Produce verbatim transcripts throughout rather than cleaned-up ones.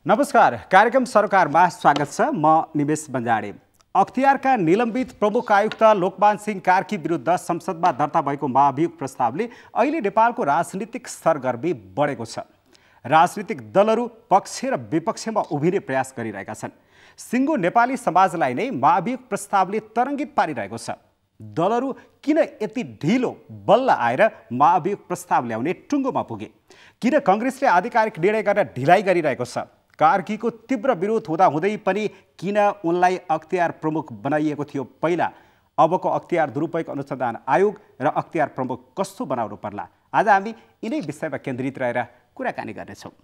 नमस्कार, कार्यक्रम सरोकारमा स्वागत छ। म निमेश बन्जाडे। अख्तियारका निलम्बित प्रमुख आयुक्त लोकमान सिंह कार्की विरुद्ध संसदमा दर्ता भएको महाभियोग प्रस्तावले अहिले नेपालको राजनीतिक सरगर्मी बढेको छ। राजनीतिक दलहरू पक्ष र विपक्षमा उभिने प्रयास गरिरहेका छन्। सिङ्गो नेपाली समाजलाई नै महाभियोग प्रस्तावले तरङ्गित पारिरहेको छ। दलहरू किन यति ढिलो बल्ल आएर महाभियोग प्रस्ताव ल्याउने टुङ्गोमा पुगे? किन कङ्ग्रेसले आधिकारिक निर्णय गर्न ढिलाइ गरिरहेको छ? कार्कीको तीव्र विरोध हुँदा हुँदै पनि किन उनलाई अख्तियार प्रमुख बनाइएको थियो पहिला? अबको अख्तियार दुरुपयोग अनुसन्धान आयोग र अख्तियार प्रमुख कस्तो बनाउनु पर्ला? आज हामी यिनै विषयमा केन्द्रित रहेर कुराकानी गर्नेछौँ।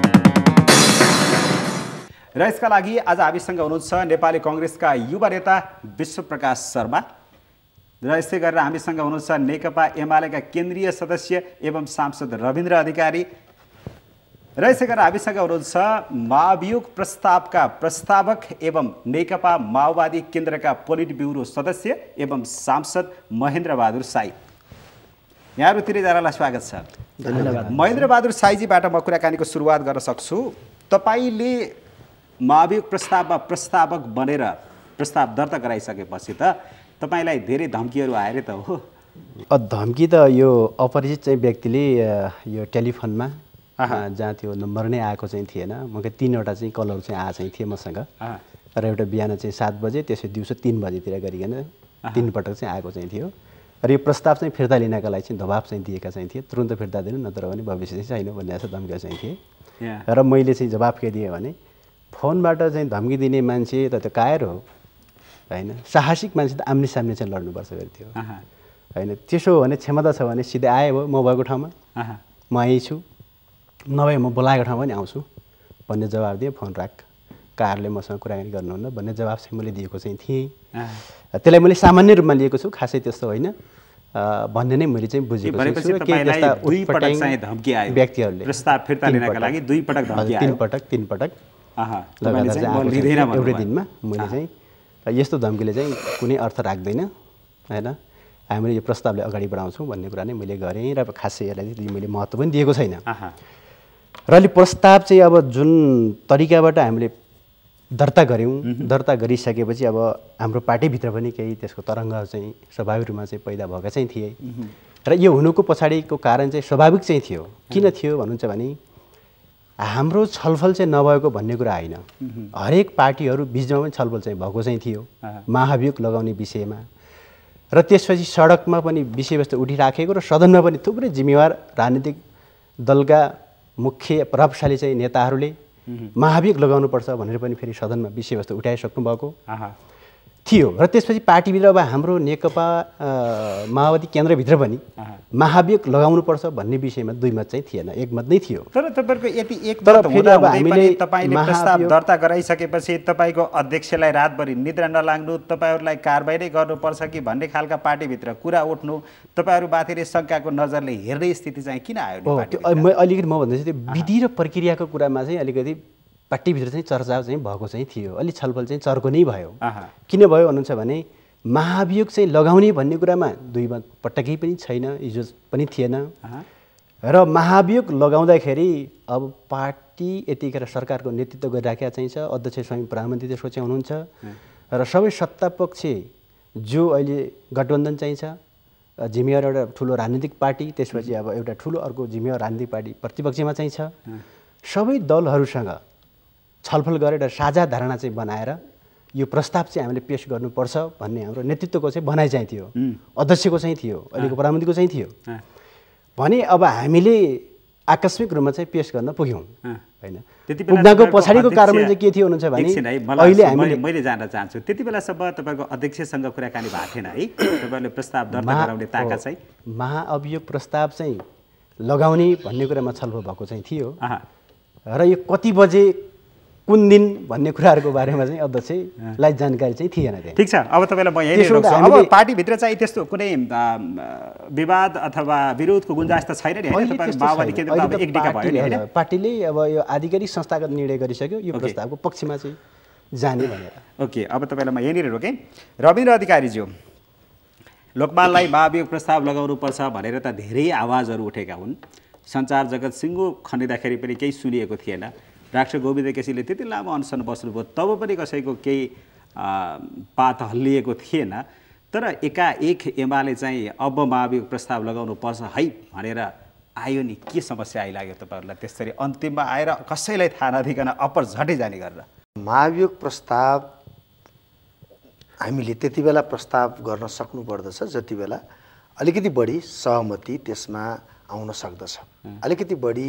र यसका लागि आज हामीसँग हुनुहुन्छ नेपाली कङ्ग्रेसका युवा नेता विश्व प्रकाश शर्मा, र यसै गरेर हामीसँग हुनुहुन्छ नेकपा एमालेका केन्द्रीय सदस्य एवं सांसद रविन्द्र अधिकारी, र यसै गरेर हामीसँग हुनुहुन्छ महाभियोग प्रस्तावका प्रस्तावक एवं नेकपा माओवादी केन्द्रका पोलिट ब्युरो सदस्य एवं सांसद महेन्द्र बहादुर साई। यहाँहरू तिनैजनालाई स्वागत छ। धन्यवाद। महेन्द्र बहादुर साईजीबाट म कुराकानीको सुरुवात गर्न सक्छु। तपाईँले महाभियोग प्रस्तावमा प्रस्तावक बनेर प्रस्ताव दर्ता गराइसकेपछि त तपाईँलाई धेरै धम्कीहरू आएर त हो? धम्की त यो अपरिचित चाहिँ व्यक्तिले यो टेलिफोनमा जहाँ त्यो नम्बर नै आएको चाहिँ थिएन, मकै तिनवटा चाहिँ कलर चाहिँ आएको चाहिँ थिए मसँग, र एउटा बिहान चाहिँ सात बजे त्यसै दिउँसो तिन बजेतिर गरिकन तिन पटक चाहिँ आएको चाहिँ थियो। र यो प्रस्ताव चाहिँ फिर्ता लिनका लागि चाहिँ दबाब चाहिँ दिएका चाहिँ थिए, तुरन्त फिर्ता दिनु नत्र भने भविष्य चाहिँ छैन भन्ने जस्तो धम्की चाहिँ थिए। र मैले चाहिँ जवाब के दिएँ भने फोनबाट चाहिँ धम्की दिने मान्छे त त्यो कायर हो होइन, साहसिक मान्छे त आम्ने सामने चाहिँ लड्नुपर्छ फेरि थियो होइन। त्यसो हो भने क्षमता छ भने सिधै आए भयो, म भएको ठाउँमा म यहीँ छु, नभए म बोलाएको ठाउँमा पनि आउँछु भन्ने जवाब दिएँ। फोन राख, कारले मसँग कुराकानी गर्नुहुन्न भन्ने जवाब चाहिँ मैले दिएको चाहिँ थिएँ। त्यसलाई मैले सामान्य रूपमा लिएको छु, खासै त्यस्तो होइन भन्ने नै मैले चाहिँ बुझेको छु। व्यक्तिहरूले प्रस्ताव फिर्ता लिनका लागि दुई पटक धम्की आयो, तीन पटक तीन पटक लगातार चाहिँ एउटै दिनमा मैले चाहिँ यस्तो धम्कीले चाहिँ कुनै अर्थ राख्दैन होइन, हामीले यो प्रस्तावले अगाडि बढाउँछौँ भन्ने कुरा नै मैले गरेँ। र खासै यसलाई मैले महत्त्व पनि दिएको छैन। र अहिले प्रस्ताव चाहिँ अब जुन तरिकाबाट हामीले दर्ता गऱ्यौँ, दर्ता गरिसकेपछि अब हाम्रो पार्टीभित्र पनि केही त्यसको तरङ्ग चाहिँ स्वाभाविक रूपमा चाहिँ पैदा भएका चाहिँ थिए। र यो हुनुको पछाडिको कारण चाहिँ स्वाभाविक चाहिँ थियो। किन थियो भन्नुहुन्छ भने हाम्रो छलफल चाहिँ नभएको भन्ने कुरा होइन, हरेक पार्टीहरू बिचमा पनि छलफल चाहिँ भएको चाहिँ थियो महाभियोग लगाउने विषयमा। र त्यसपछि सडकमा पनि विषयवस्तु उठिराखेको र सदनमा पनि थुप्रै जिम्मेवार राजनीतिक दलका मुख्य प्रभावशाली चाहिँ नेताहरूले महाभियोग लगाउनुपर्छ भनेर पनि फेरि सदनमा विषयवस्तु उठाइसक्नु भएको थियो। र त्यसपछि पार्टीभित्र अब हाम्रो नेकपा माओवादी केन्द्रभित्र पनि महाभियोग लगाउनुपर्छ भन्ने विषयमा दुई मत चाहिँ थिएन, एक मत नै थियो। तर तपाईँको यति एक मत हुँदा पनि तपाईँले प्रस्ताव दर्ता गराइसकेपछि तपाईँको अध्यक्षलाई रातभरि निद्रा नलाग्नु, तपाईँहरूलाई कारबाही नै गर्नुपर्छ कि भन्ने खालका पार्टीभित्र कुरा उठ्नु, तपाईँहरूमाथि शङ्काको नजरले हेर्ने स्थिति चाहिँ किन आयो? म अलिकति म भन्दैछु त्यो विधि र प्रक्रियाको कुरामा चाहिँ अलिकति पार्टीभित्र चाहिँ चर्चा चाहिँ भएको चाहिँ थियो, अलि छलफल चाहिँ चर्को नै भयो। किन भयो भन्नुहुन्छ भने महाभियोग चाहिँ लगाउने भन्ने कुरामा दुई मत पटकै पनि छैन, हिजो पनि थिएन। र महाभियोग लगाउँदाखेरि अब पार्टी यतिखेर सरकारको नेतृत्व गरिराखेका चाहिँ छ, अध्यक्ष स्वयं प्रधानमन्त्री त्यसको चाहिँ हुनुहुन्छ, र सबै सत्तापक्ष जो अहिले गठबन्धन चाहिँ छ, जिम्मेवार एउटा ठुलो राजनीतिक पार्टी, त्यसपछि अब एउटा ठुलो अर्को जिम्मेवार राजनीतिक पार्टी प्रतिपक्षमा चाहिँ छ, सबै दलहरूसँग छलफल गरेर साझा धारणा चाहिँ बनाएर यो प्रस्ताव चाहिँ हामीले पेश गर्नुपर्छ भन्ने हाम्रो नेतृत्वको चाहिँ भनाइ चाहिँ थियो, अध्यक्षको चाहिँ थियो, अहिलेको प्रधानमन्त्रीको चाहिँ थियो भने अब हामीले आकस्मिक रूपमा चाहिँ पेश गर्न पुग्यौँ होइन। पुग्दाको पछाडिको कारण चाहिँ के थियो भन्नुहुन्छ भने अहिले हामीले मैले जान्न चाहन्छु त्यति बेलासम्म तपाईँको अध्यक्षसँग कुराकानी भएको थिएन है? तपाईँले प्रस्ताव दर्ता गराउने ताका चाहिँ महाअभियोग प्रस्ताव चाहिँ लगाउने भन्ने कुरामा छलफल भएको चाहिँ थियो। र यो कति बजे कुन दिन भन्ने कुराहरूको बारेमा चाहिँ अध्यक्षलाई जानकारी चाहिँ थिएन। ठिक छ, अब तपाईँलाई म यही रोक्छु। अब पार्टीभित्र चाहिँ त्यस्तो कुनै विवाद अथवा विरोधको गुन्जाइस त छैन नि हैन? तपाईहरु माओवादी केन्द्रमा अब एक डिका भयो नि हैन? पार्टीले अब यो आधिकारिक संस्थागत निर्णय गरिसक्यो यो प्रस्तावको पक्षमा चाहिँ जाने भनेर। ओके, अब तपाईँलाई म यहीँनिर रोकेँ। रविन्द्र अधिकारीज्यू, लोकमानलाई महाभियोग प्रस्ताव लगाउनुपर्छ भनेर त धेरै आवाजहरू उठेका हुन्। सञ्चार जगत सिङ्गो खनिँदाखेरि पनि केही सुनिएको थिएन। डाक्टर गोविन्द केसीले त्यति लामो अनसन बस्नुभयो, तब पनि कसैको केही पात हल्लिएको थिएन। तर एकाएक एमाले चाहिँ अब महाभियोग प्रस्ताव लगाउनु पर्छ है भनेर आयो नि, के समस्या आइलाग्यो तपाईँहरूलाई त्यसरी अन्तिममा आएर कसैलाई थाहा नदिकन अप्पर झटै जाने गरेर? महाभियोग प्रस्ताव हामीले त्यति बेला प्रस्ताव गर्न सक्नु पर्दछ जति बेला अलिकति बढी सहमति त्यसमा आउन सक्दछ, अलिकति बढी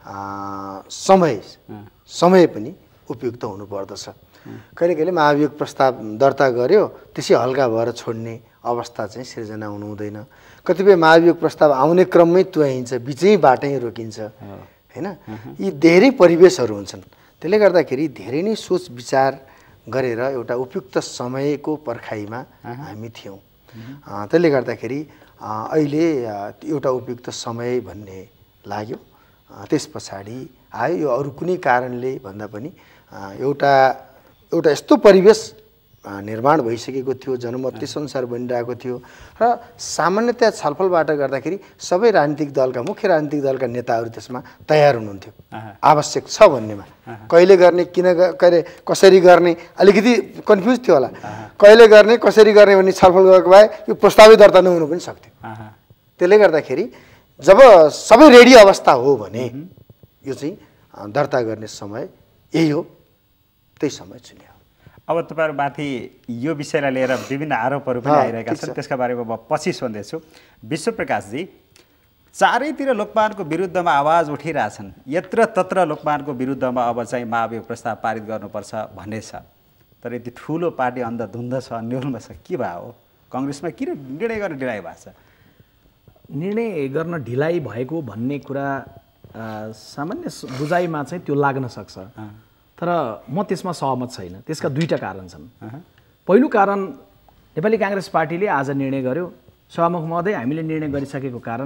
समय समय पनि उपयुक्त हुनुपर्दछ। कहिले कहिले महाभियोग प्रस्ताव दर्ता गर्यो त्यसै हल्का भएर छोड्ने अवस्था चाहिँ सिर्जना हुनु हुँदैन। कतिपय महाभियोग प्रस्ताव आउने क्रममै तुहाइन्छ, बिचै बाटै रोकिन्छ हैन। यी धेरै परिवेशहरू हुन्छन्, त्यसले गर्दाखेरि धेरै नै सोच विचार गरेर एउटा उपयुक्त समयको पर्खाइमा हामी थियौँ। त्यसले गर्दाखेरि अहिले एउटा उपयुक्त समय भन्ने लाग्यो। त्यस पछाडि आयो यो अरू कुनै कारणले भन्दा पनि एउटा एउटा यस्तो परिवेश निर्माण भइसकेको थियो, जनमतले संसार बनिरहेको थियो र सामान्यतया छलफलबाट गर्दाखेरि सबै राजनीतिक दलका मुख्य राजनीतिक दलका नेताहरू त्यसमा तयार हुनुहुन्थ्यो। आवश्यक छ भन्नेमा कहिले गर्ने, किन कहिले कसरी गर्ने अलिकति कन्फ्युज थियो होला। कहिले गर्ने कसरी गर्ने भन्ने छलफल गरेको भए यो प्रस्तावै दर्ता नहुनु पनि सक्थ्यो। त्यसले गर्दाखेरि जब सबै रेडी अवस्था हो भने यो चाहिँ दर्ता गर्ने समय यही हो, त्यही समय चुन्यो। अब तपाईँहरूमाथि यो विषयलाई लिएर विभिन्न आरोपहरू पनि आइरहेका छन्, त्यसका बारेमा म पछि सोध्दैछु। विश्व प्रकाशजी, चारैतिर लोकमानको विरुद्धमा आवाज उठिरहेछन्, यत्र तत्र लोकमानको विरुद्धमा अब चाहिँ महाभियोग प्रस्ताव पारित गर्नुपर्छ भन्ने छ। तर यति ठुलो पार्टी अन्धधुन्ध छ, अन्यलमा छ, के भयो हो? कङ्ग्रेसमा किन निर्णय गर्न ढिलाइ भएको छ? निर्णय गर्न ढिलाइ भएको भन्ने कुरा सामान्य बुझाइमा चाहिँ त्यो लाग्न सक्छ, तर म त्यसमा सहमत छैन। त्यसका दुईटा कारण छन्। पहिलो कारण, नेपाली काङ्ग्रेस पार्टीले आज निर्णय गर्यो, सभामुख महोदय हामीले निर्णय गरिसकेको कारण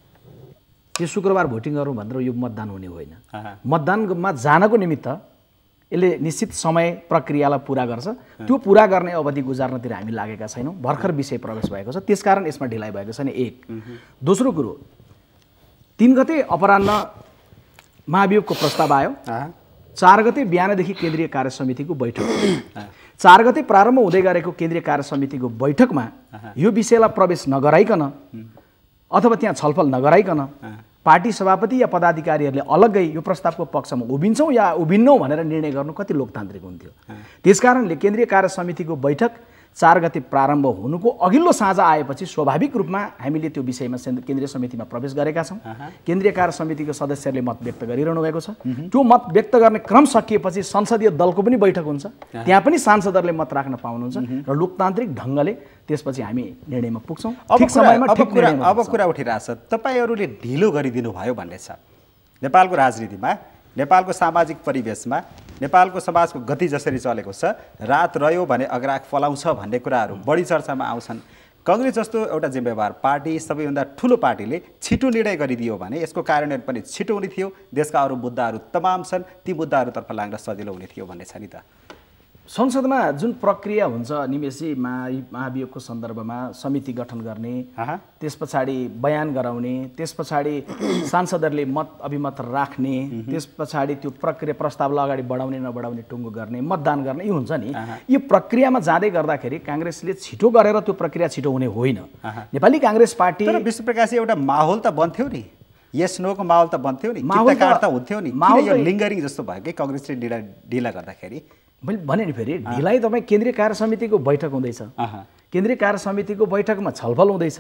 यो शुक्रबार भोटिङ गरौँ भनेर यो मतदान हुने होइन। मतदानमा जानको निमित्त यसले निश्चित समय प्रक्रियालाई पुरा गर्छ, त्यो पुरा गर्ने अवधि गुजार्नतिर हामी लागेका छैनौँ। भर्खर विषय प्रवेश भएको छ, त्यसकारण यसमा ढिलाइ भएको छैन। एक दोस्रो कुरो, तीन गते अपराह्न महाभियोगको प्रस्ताव आयो, चार गते बिहानदेखि केन्द्रीय कार्य समितिको बैठक, चार गते प्रारम्भ हुँदै गरेको केन्द्रीय कार्य समितिको बैठकमा यो विषयलाई प्रवेश नगराइकन अथवा त्यहाँ छलफल नगराइकन पार्टी सभापति या पदाधिकारीहरूले अलग्गै यो प्रस्तावको पक्षमा उभिन्छौँ या उभिन्नौँ भनेर निर्णय गर्नु कति लोकतान्त्रिक हुन्थ्यो। त्यसकारणले केन्द्रीय कार्य समितिको बैठक चार गते प्रारम्भ हुनुको अघिल्लो साँझ आएपछि स्वाभाविक रूपमा हामीले त्यो विषयमा केन्द्रीय समितिमा प्रवेश गरेका छौँ। केन्द्रीय कार्य समितिको सदस्यहरूले मत व्यक्त गरिरहनु भएको छ। त्यो मत व्यक्त गर्ने क्रम सकिएपछि संसदीय दलको पनि बैठक हुन्छ, त्यहाँ पनि सांसदहरूले मत राख्न पाउनुहुन्छ र लोकतान्त्रिक ढङ्गले त्यसपछि हामी निर्णयमा पुग्छौँ। ठिक समयमा ठिक निर्णय। अब कुरा उठिरहेछ, तपाईँहरूले ढिलो गरिदिनु भयो भन्ने छ। नेपालको राजनीतिमा, नेपालको सामाजिक परिवेशमा, नेपालको समाजको गति जसरी चलेको छ, रात रह्यो भने अग्राक फलाउँछ भन्ने कुराहरू बढी चर्चामा आउँछन्। कांग्रेस जस्तो एउटा जिम्मेवार पार्टी, सबैभन्दा ठुलो पार्टीले छिटो निर्णय गरिदियो भने यसको कार्यान्वयन पनि छिटो हुने थियो। देशका अरू मुद्दाहरू तमाम छन्, ती मुद्दाहरूतर्फ लाग्न सजिलो हुने थियो भन्ने छ नि त। संसदमा जुन प्रक्रिया हुन्छ निमेषजी, महाभियोगको सन्दर्भमा समिति गठन गर्ने, त्यस पछाडि बयान गराउने, त्यस पछाडि सांसदहरूले मत अभिमत राख्ने, त्यस पछाडि त्यो प्रक्रिया प्रस्तावलाई अगाडि बढाउने नबढाउने टुङ्गो गर्ने, मतदान गर्ने, यो हुन्छ नि। यो प्रक्रियामा जाँदै गर्दाखेरि काङ्ग्रेसले छिटो गरेर त्यो प्रक्रिया छिटो हुने होइन। नेपाली काङ्ग्रेस पार्टी तर विश्व प्रकाश एउटा माहौल त बन्थ्यो नि, यस नोको माहौल त बन्थ्यो नि, किताकाट त हुन्थ्यो नि। किन यो लिङ्गरिङ जस्तो भयो कि काङ्ग्रेसले ढिला ढिला गर्दाखेरि? मैले भने नि फेरि ढिलाइ तपाईँ केन्द्रीय कार्य समितिको बैठक हुँदैछ, केन्द्रीय कार्य समितिको बैठकमा छलफल हुँदैछ,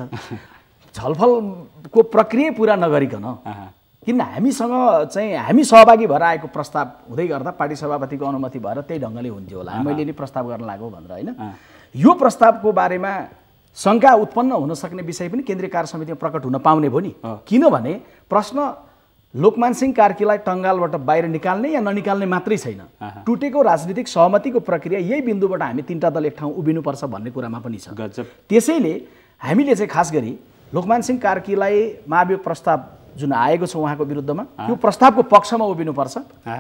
छलफलको प्रक्रिया पुरा नगरिकन किन हामीसँग चाहिँ हामी सहभागी भएर आएको प्रस्ताव हुँदै गर्दा पार्टी सभापतिको अनुमति भएर त्यही ढङ्गले हुन्थ्यो होला, मैले नि प्रस्ताव गर्न लागेको भनेर होइन। यो प्रस्तावको बारेमा शङ्का उत्पन्न हुन सक्ने विषय पनि केन्द्रीय कार्य समितिमा प्रकट हुन पाउने भयो नि। किनभने प्रश्न लोकमान सिंह कार्कीलाई टङ्गालबाट बाहिर निकाल्ने या ननिकाल्ने मात्रै छैन, टुटेको राजनीतिक सहमतिको प्रक्रिया यही बिन्दुबाट हामी तिनवटा दल एक ठाउँ उभिनुपर्छ भन्ने कुरामा पनि छ। त्यसैले हामीले चाहिँ खास गरी लोकमान सिंह कार्कीलाई महाभियोग प्रस्ताव जुन आएको छ उहाँको विरुद्धमा, त्यो प्रस्तावको पक्षमा उभिनुपर्छ।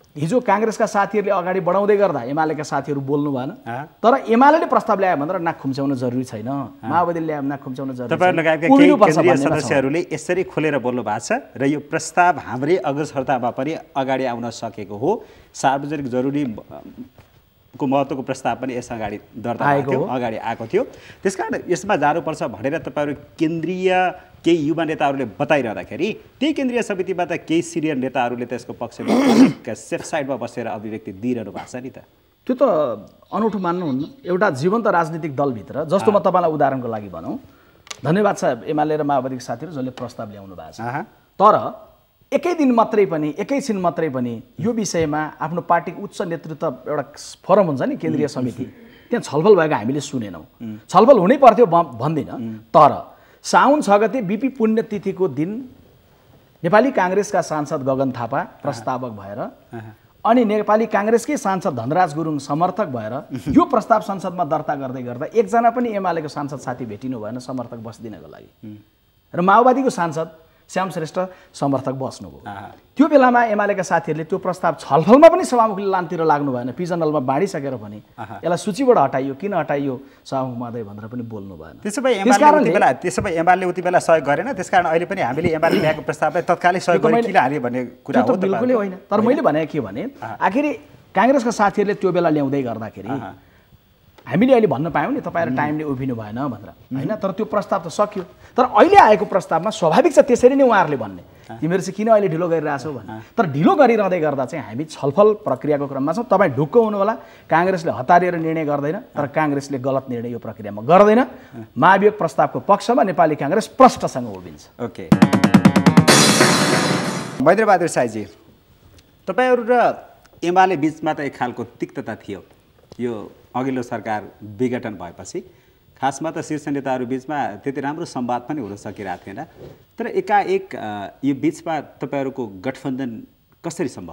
हिजो काङ्ग्रेसका साथीहरूले अगाडि बढाउँदै गर्दा एमालेका साथीहरू बोल्नु भएन तर एमाले प्रस्ताव ल्यायो भनेर नाक खुम्च्याउन जरुरी छैन माओवादीले ल्यायो नाक खुम्च्याउन जरुरी तपाईहरु लगायतका केही केन्द्रीय सदस्यहरूले यसरी खोलेर बोल्नु भएको छ र यो प्रस्ताव हाम्रै अग्रसरतामा पनि अगाडि आउन सकेको हो सार्वजनिक जरुरी को महत्त्वको प्रस्ताव पनि यस अगाडि दर्ता भएको थियो अगाडि आएको थियो त्यसकारण यसमा जानुपर्छ भनेर तपाईहरु केन्द्रीय केही युवा नेताहरूले बताइरहँदाखेरि त्यही केन्द्रीय समितिबाट केही सिनियर नेताहरूले त्यसको पक्षमा अलिक सेफ साइडमा बसेर अभिव्यक्ति दिइरहनु भएको छ नि त त्यो त अनौठो मान्नुहुन्न एउटा जीवन्त राजनीतिक दलभित्र जस्तो म तपाईँलाई उदाहरणको लागि भनौँ धन्यवाद छ एमाले र माओवादीका साथीहरू जसले प्रस्ताव ल्याउनु भएको छ तर एकै दिन मात्रै पनि एकैछिन मात्रै पनि यो विषयमा आफ्नो पार्टीको उच्च नेतृत्व एउटा फोरम हुन्छ नि केन्द्रीय समिति त्यहाँ छलफल भएको हामीले सुनेनौँ छलफल हुनै पर्थ्यो भन्दिनँ तर साउन छ गते बिपी पुण्यतिथिको दिन नेपाली काङ्ग्रेसका सांसद गगन थापा प्रस्तावक भएर अनि नेपाली काङ्ग्रेसकै सांसद धनराज गुरुङ समर्थक भएर यो प्रस्ताव संसदमा दर्ता गर्दै गर्दा एकजना पनि एमालेको सांसद साथी भेटिनु भएन समर्थक बस्दिनको लागि र माओवादीको सांसद श्याम श्रेष्ठ समर्थक बस्नुभयो त्यो बेलामा एमालेका साथीहरूले त्यो प्रस्ताव छलफलमा पनि सभामुखले लामतिर लाग्नु भएन पिजनलमा बाँडिसकेर पनि यसलाई सूचीबाट हटाइयो किन हटाइयो सभामुख महोदय भनेर पनि बोल्नु भएन त्यसो भए एमाले उति बेला त्यसो भए एमाले उति बेला सहयोग गरेन त्यसकारण अहिले पनि हामीले एमाले ल्याएको प्रस्तावलाई तत्कालै सहयोग गर्न किन हाल्यो भन्ने कुरा हो बिल्कुलै होइन तर मैले भने के भने आखिर काङ्ग्रेसका साथीहरूले त्यो बेला ल्याउँदै गर्दाखेरि हामीले अहिले भन्न पायौँ नि तपाईँहरू टाइमले उभिनु भएन भनेर होइन तर त्यो प्रस्ताव त सक्यो तर अहिले आएको प्रस्तावमा स्वाभाविक छ त्यसरी नै उहाँहरूले भन्ने तिमीहरू चाहिँ किन अहिले ढिलो गरिरहेछौ भने तर ढिलो गरिरहँदै गर्दा चाहिँ हामी छलफल प्रक्रियाको क्रममा छौँ तपाईँ ढुक्क हुनु होला काङ्ग्रेसले हतारिएर निर्णय गर्दैन तर काङ्ग्रेसले गलत निर्णय यो प्रक्रियामा गर्दैन महाभियोग प्रस्तावको पक्षमा नेपाली काङ्ग्रेस प्रष्टसँग उभिन्छ ओके महेन्द्र बहादुर शाहीजी तपाईँहरू र एमाले बिचमा त एक खालको तिक्तता थियो यो अघिल्लो सरकार विघटन भएपछि खासमा त शीर्ष नेताहरू बिचमा त्यति राम्रो संवाद पनि हुन सकिरहेको थिएन तर एकाएक यो बिचमा तपाईँहरूको गठबन्धन कसरी सम्भव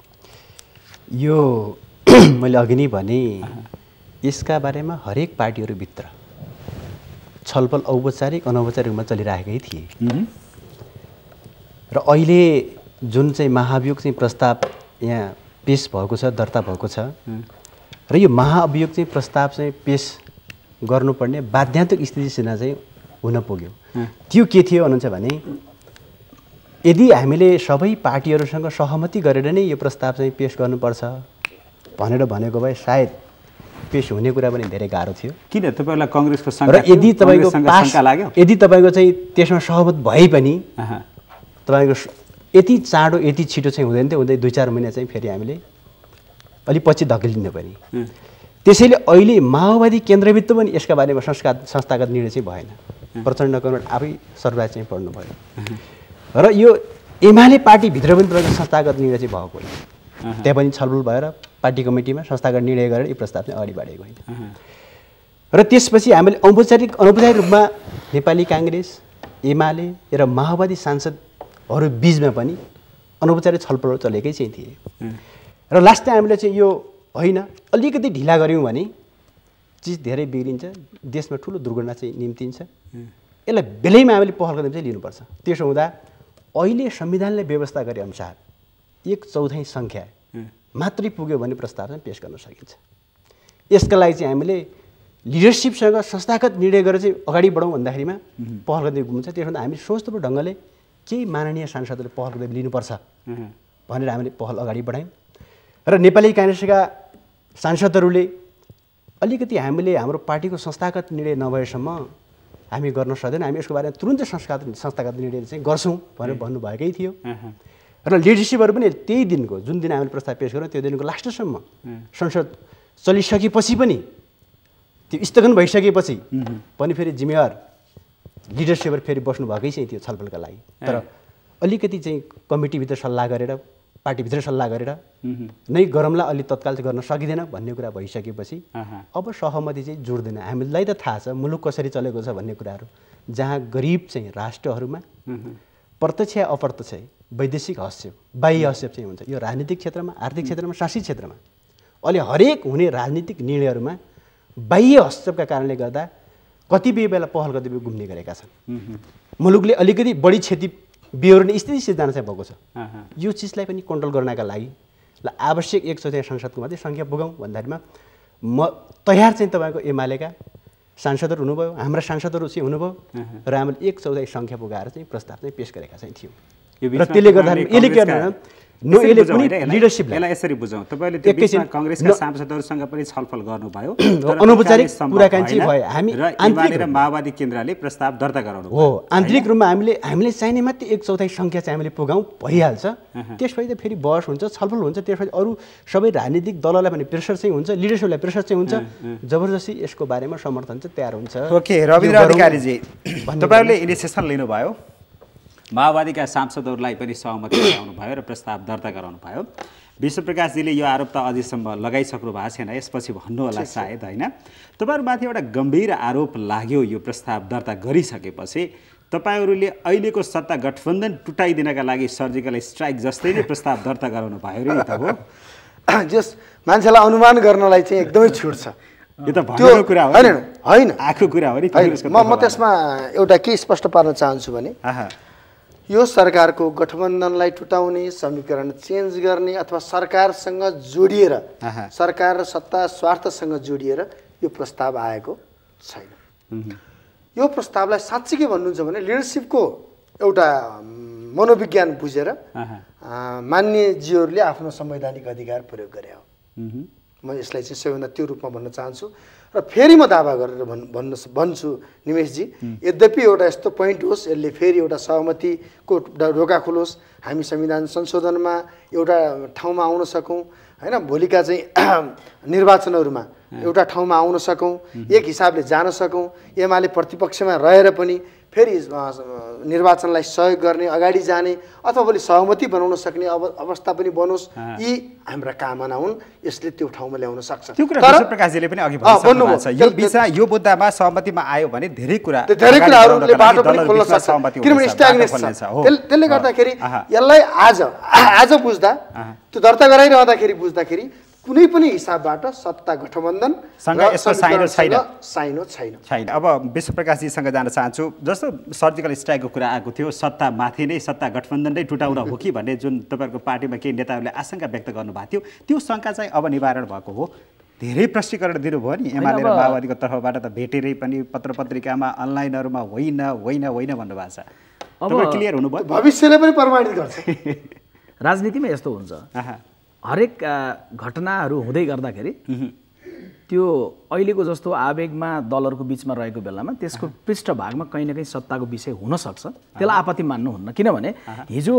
भयो यो मैले अघि नै भने यसका बारेमा हरेक पार्टीहरूभित्र छलफल औपचारिक अनौपचारिक रूपमा चलिरहेकै थिए र अहिले जुन चाहिँ महाभियोग चाहिँ प्रस्ताव यहाँ पेश भएको छ दर्ता भएको छ र यो महाअभियोग चाहिँ प्रस्ताव चाहिँ पेश गर्नुपर्ने बाध्यान्तक स्थितिसिना चाहिँ हुन पुग्यो त्यो के थियो भन्नुहुन्छ भने यदि हामीले सबै पार्टीहरूसँग सहमति गरेर नै यो प्रस्ताव चाहिँ पेश गर्नुपर्छ भनेर भनेको भए सायद पेश हुने कुरा पनि धेरै गाह्रो थियो किन तपाईँलाई काङ्ग्रेसको र यदि तपाईँको पास लाग्यो यदि तपाईँको चाहिँ त्यसमा सहमत भए पनि तपाईँको यति चाँडो यति छिटो चाहिँ हुँदैन थियो हुँदै दुई चार महिना चाहिँ फेरि हामीले अलिक पछि धकेलिनु पर्ने त्यसैले अहिले माओवादी केन्द्रभित्र पनि यसका बारेमा संस्कार संस्थागत निर्णय चाहिँ भएन प्रचण्ड कमरेड आफै सरकार चाहिँ पढ्नु भयो र यो एमाले पार्टीभित्र पनि तपाईँको संस्थागत निर्णय चाहिँ भएको होइन त्यहाँ पनि छलफल भएर पार्टी कमिटीमा संस्थागत निर्णय गरेर यो प्रस्ताव चाहिँ अगाडि बढेको होइन र त्यसपछि हामीले औपचारिक अनौपचारिक रूपमा नेपाली काङ्ग्रेस एमाले र माओवादी सांसदहरू बिचमा पनि अनौपचारिक छलफलहरू चलेकै चाहिँ थिए र लास्ट टाइम हामीले चाहिँ यो होइन अलिकति ढिला गऱ्यौँ भने चिज धेरै बिग्रिन्छ देशमा ठुलो दुर्घटना चाहिँ निम्तिन्छ यसलाई बेलैमा हामीले पहल कदम चाहिँ लिनुपर्छ त्यसो हुँदा अहिले संविधानले व्यवस्था गरे अनुसार एक चौथाइ सङ्ख्या मात्रै पुग्यो भने प्रस्ताव चाहिँ पेश गर्न सकिन्छ यसका लागि चाहिँ हामीले लिडरसिपसँग संस्थागत निर्णय गरेर चाहिँ अगाडि बढौँ भन्दाखेरिमा पहल कदम हुन्छ त्यसो हुँदा हामी सोच्दो ढङ्गले केही माननीय सांसदहरूले पहल कदम लिनुपर्छ भनेर हामीले पहल अगाडि बढायौँ र नेपाली काङ्ग्रेसका सांसदहरूले अलिकति हामीले हाम्रो पार्टीको संस्थागत निर्णय नभएसम्म हामी गर्न सक्दैनौँ हामी यसको बारेमा तुरुन्तै संस्थागत संस्थागत निर्णय चाहिँ गर्छौँ भनेर भन्नुभएकै थियो र लिडरसिपहरू पनि त्यही दिनको जुन दिन हामीले प्रस्ताव पेश गऱ्यौँ त्यो दिनको लास्टसम्म संसद चलिसकेपछि पनि त्यो स्थगन भइसकेपछि पनि फेरि जिम्मेवार लिडरसिपहरू फेरि बस्नुभएकै चाहिँ थियो छलफलका लागि तर अलिकति चाहिँ कमिटीभित्र सल्लाह गरेर पार्टीभित्र सल्लाह गरेर नै गरौँला अलि तत्काल चाहिँ गर्न सकिँदैन भन्ने कुरा भइसकेपछि अब सहमति चाहिँ जुड्दैन हामीलाई त थाहा छ मुलुक कसरी चलेको छ भन्ने कुराहरू जहाँ गरिब चाहिँ राष्ट्रहरूमा प्रत्यक्ष अप्रत्यक्ष वैदेशिक हस्तक्षेप बाह्य हस्तक्षेप चाहिँ हुन्छ यो राजनीतिक क्षेत्रमा आर्थिक क्षेत्रमा सांस्कृतिक क्षेत्रमा अहिले हरेक हुने राजनीतिक निर्णयहरूमा बाह्य हस्तक्षेपका कारणले गर्दा कतिपय बेला पहल कतिपय गुम्ने गरेका छन् मुलुकले अलिकति बढी क्षति बिहोर्ने स्थिति सिर्जना चाहिँ भएको छ यो चिजलाई पनि कन्ट्रोल गर्नका लागि ल आवश्यक एक चौथाइ संसदको मात्रै सङ्ख्या पुगाउँ भन्दाखेरिमा म तयार चाहिँ तपाईँको एमालेका सांसदहरू हुनुभयो, हाम्रा सांसदहरू चाहिँ हुनुभयो र हामीले एक चौथाइ सङ्ख्या पुगाएर चाहिँ प्रस्ताव चाहिँ पेश गरेका चाहिँ थियौँ र त्यसले गर्दाखेरि यसले के गर्दैन नो यसले कुनै लिडरसिपलाई यसलाई यसरी बुझौँ। तपाईँले त्यो बिचमा काङ्ग्रेसका सांसदहरूसँग पनि छलफल गर्नुभयो, अनौपचारिक कुराकानी चाहिँ भयो। हामी आन्तरिक र माओवादी केन्द्रले प्रस्ताव दर्ता गराउनु हो, आन्तरिक रूपमा हामीले हामीले चाहिने मात्रै एक चौथाइ सङ्ख्या चाहिँ हामीले पुगाउँ भइहाल्छ। त्यसपछि त फेरि बहस हुन्छ, छलफल हुन्छ, त्यसपछि अरू सबै राजनीतिक दललाई पनि प्रेसर चाहिँ हुन्छ, लिडरसिपलाई प्रेसर चाहिँ हुन्छ, जबरजस्ती यसको बारेमा समर्थन चाहिँ तयार हुन्छ। ओके रविन्द्र अधिकारीजी, तपाईँहरूले इनिसिएसन लिनुभयो, माओवादीका सांसदहरूलाई पनि सहमति गराउनु भयो र प्रस्ताव दर्ता गराउनु भयो। विश्व प्रकाशजीले यो आरोप त अझैसम्म लगाइसक्नु भएको छैन, यसपछि भन्नु होला सायद होइन। तपाईँहरूमाथि एउटा गम्भीर आरोप लाग्यो यो प्रस्ताव दर्ता गरिसकेपछि तपाईँहरूले अहिलेको सत्ता गठबन्धन टुटाइदिनका लागि सर्जिकल स्ट्राइक जस्तै नै प्रस्ताव दर्ता गराउनु भयो रे त हो। जस मान्छेलाई अनुमान गर्नलाई चाहिँ एकदमै छुट छ। यो त भनेको कुरा हो होइन होइन आएको कुरा हो नि। म म त्यसमा एउटा के स्पष्ट पार्न चाहन्छु भने यो सरकारको गठबन्धनलाई टुटाउने, समीकरण चेन्ज गर्ने अथवा सरकारसँग जोडिएर सरकार र सत्ता स्वार्थसँग जोडिएर यो प्रस्ताव आएको छैन। यो प्रस्तावलाई साँच्चै के भन्नुहुन्छ भने लिडरसिपको एउटा मनोविज्ञान बुझेर मान्यजीहरूले आफ्नो संवैधानिक अधिकार प्रयोग गरे हो। म यसलाई चाहिँ सबैभन्दा त्यो रूपमा भन्न चाहन्छु र फेरि म दावा गरेर भन् भन्न भन्छु निमेशजी, यद्यपि एउटा यस्तो पोइन्ट होस्, यसले फेरि एउटा सहमतिको ढोका खोलोस्, हामी संविधान संशोधनमा एउटा ठाउँमा आउन सकौँ होइन, भोलिका चाहिँ निर्वाचनहरूमा एउटा ठाउँमा आउन सकौँ, एक हिसाबले जान सकौँ, एमाले प्रतिपक्षमा रहेर पनि फेरि निर्वाचनलाई सहयोग गर्ने, अगाडि जाने अथवा भोलि सहमति बनाउन सक्ने अब अवस्था पनि बनोस्, यी हाम्रा कामना हुन्। यसले त्यो ठाउँमा ल्याउन सक्छ। त्यो कुरा विश्व प्रकाशजीले पनि अघि भन्नुभएको छ, यो विषय यो मुद्दामा सहमतिमा आयो भने धेरै कुरा धेरै कुराहरूले बाटो पनि खोल्न सक्छ, किनभने स्ट्याग्नेस छ। त्यसले गर्दाखेरि यसलाई आज आज बुझ्दा, त्यो दर्ता गराइरहँदाखेरि बुझ्दाखेरि कुनै पनि हिसाबबाट सत्ता गठबन्धन सँग यसको साइनो छैन साइनो छैन छैन। अब विश्व प्रकाशजीसँग जान चाहन्छु, जस्तो सर्जिकल स्ट्राइकको कुरा आएको थियो, सत्ता माथि नै सत्ता गठबन्धन नै टुटाउन हो कि भन्ने जुन तपाईँहरूको पार्टीमा केही नेताहरूले आशंका व्यक्त गर्नुभएको थियो, त्यो शङ्का चाहिँ अब निवारण भएको हो। धेरै प्रष्टीकरण दिनुभयो नि एमाले र माओवादीको तर्फबाट त भेटेरै पनि पत्र पत्रिकामा अनलाइनहरूमा होइन होइन होइन भन्नुभएको छ। अब क्लियर हुनुभयो, भविष्यले पनि प्रमाणित गर्छ। राजनीतिमा यस्तो हुन्छ, हरेक घटनाहरू हुँदै गर्दाखेरि त्यो अहिलेको जस्तो आवेगमा दलहरूको बिचमा रहेको बेलामा त्यसको पृष्ठभागमा कहीँ न कहीँ सत्ताको विषय हुनसक्छ, त्यसलाई आपत्ति मान्नुहुन्न। किनभने हिजो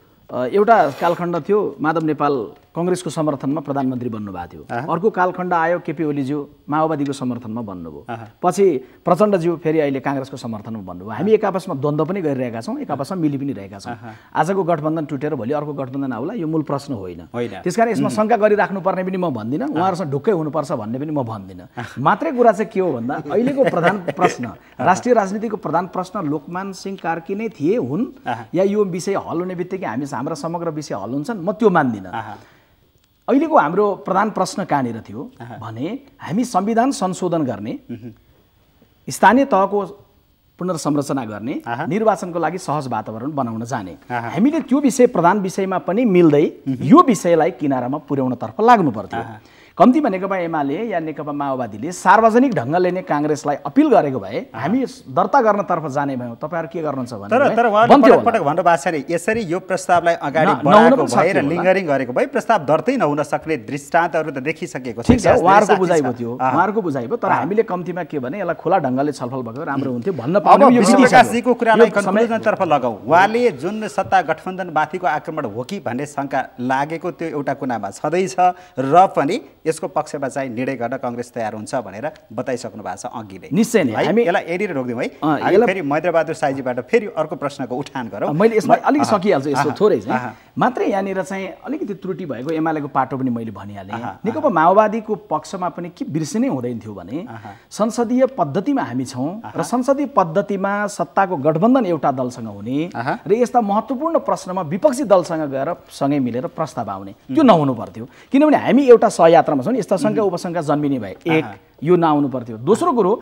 एउटा कालखण्ड थियो माधव नेपाल कङ्ग्रेसको समर्थनमा प्रधानमन्त्री बन्नुभएको थियो, अर्को कालखण्ड आयो केपी ओलीज्यू माओवादीको समर्थनमा बन्नुभयो, पछि प्रचण्डज्यू फेरि अहिले काङ्ग्रेसको समर्थनमा बन्नुभयो। हामी एक आपसमा द्वन्द्व पनि गरिरहेका छौँ, एक आपसमा मिली पनि रहेका छौँ। आजको गठबन्धन टुटेर भोलि अर्को गठबन्धन आउला, यो मूल प्रश्न होइन। त्यसकारण यसमा शङ्का गरिराख्नुपर्ने पनि म भन्दिनँ, उहाँहरूसँग ढुक्कै हुनुपर्छ भन्ने पनि म भन्दिनँ। मात्रै कुरा चाहिँ के हो भन्दा अहिलेको प्रधान प्रश्न, राष्ट्रिय राजनीतिको प्रधान प्रश्न लोकमान सिंह कार्की नै थिए हुन् या यो विषय हल हुने बित्तिकै हामी हाम्रा समग्र विषय हल हुन्छन्, म त्यो मान्दिनँ। अहिलेको हाम्रो प्रधान प्रश्न कहाँनिर थियो भने हामी संविधान संशोधन गर्ने, स्थानीय तहको पुनर्संरचना गर्ने, निर्वाचनको लागि सहज वातावरण बनाउन जाने, हामीले त्यो विषय प्रधान विषयमा पनि मिल्दै यो विषयलाई किनारामा पुर्याउनतर्फ लाग्नु पर्थ्यो। कम्तीमा नेकपा एमाले या नेकपा माओवादीले सार्वजनिक ढङ्गले नै काङ्ग्रेसलाई अपिल गरेको भए हामी दर्ता गर्नतर्फ जाने भयौँ। तपाईँहरू के गर्नुहुन्छ भने तर तर उहाँले पटक भन्नुभएको छ नि, यसरी यो प्रस्तावलाई अगाडि बढाएको भए र लिङ्गरिङ गरेको भए प्रस्ताव दर्तै नहुन सक्ने दृष्टान्तहरू त देखिसकेको छ। ठिक छ, उहाँहरूको बुझाइ भयो त्यो, उहाँहरूको बुझाइ भयो, तर हामीले कम्तीमा के भने यसलाई खुला ढङ्गले छलफल भएको राम्रो हुन्थ्यो भन्न पाउने। यो विश्वप्रकाशजीको कुरालाई कन्क्लुजनतर्फ लगाउँ, उहाँले जुन सत्ता गठबन्धनमाथिको आक्रमण हो कि भन्ने शङ्का लागेको त्यो एउटा कुनामा छँदैछ र पनि यसको पक्षमा चाहिँ निर्णय गर्न काङ्ग्रेस तयार हुन्छ भनेर बताइसक्नु भएको छ अघि नै। निश्चय नै हामी यसलाई यहाँनिर रोक्दिउँ है। हामी फेरि महेन्द्र बहादुर साईजीबाट फेरि अर्को प्रश्नको उठान गरौँ। मैले यसमा अलिकति सकिहाल्छु, यसो थोरै चाहिँ मात्रै यहाँनिर चाहिँ अलिकति त्रुटि भएको एमालेको पाटो पनि मैले भनिहालेँ। नेकपा माओवादीको पक्षमा पनि के बिर्सिनै हुँदैन थियो भने संसदीय पद्धतिमा हामी छौँ र संसदीय पद्धतिमा सत्ताको गठबन्धन एउटा दलसँग हुने र यस्ता महत्त्वपूर्ण प्रश्नमा विपक्षी दलसँग गएर सँगै मिलेर प्रस्ताव आउने, त्यो नहुनु पर्थ्यो। किनभने हामी एउटा सहयात्रामा छौँ, यस्ता शङ्का उपशङ्का जन्मिने भए एक यो नआउनु पर्थ्यो। दोस्रो कुरो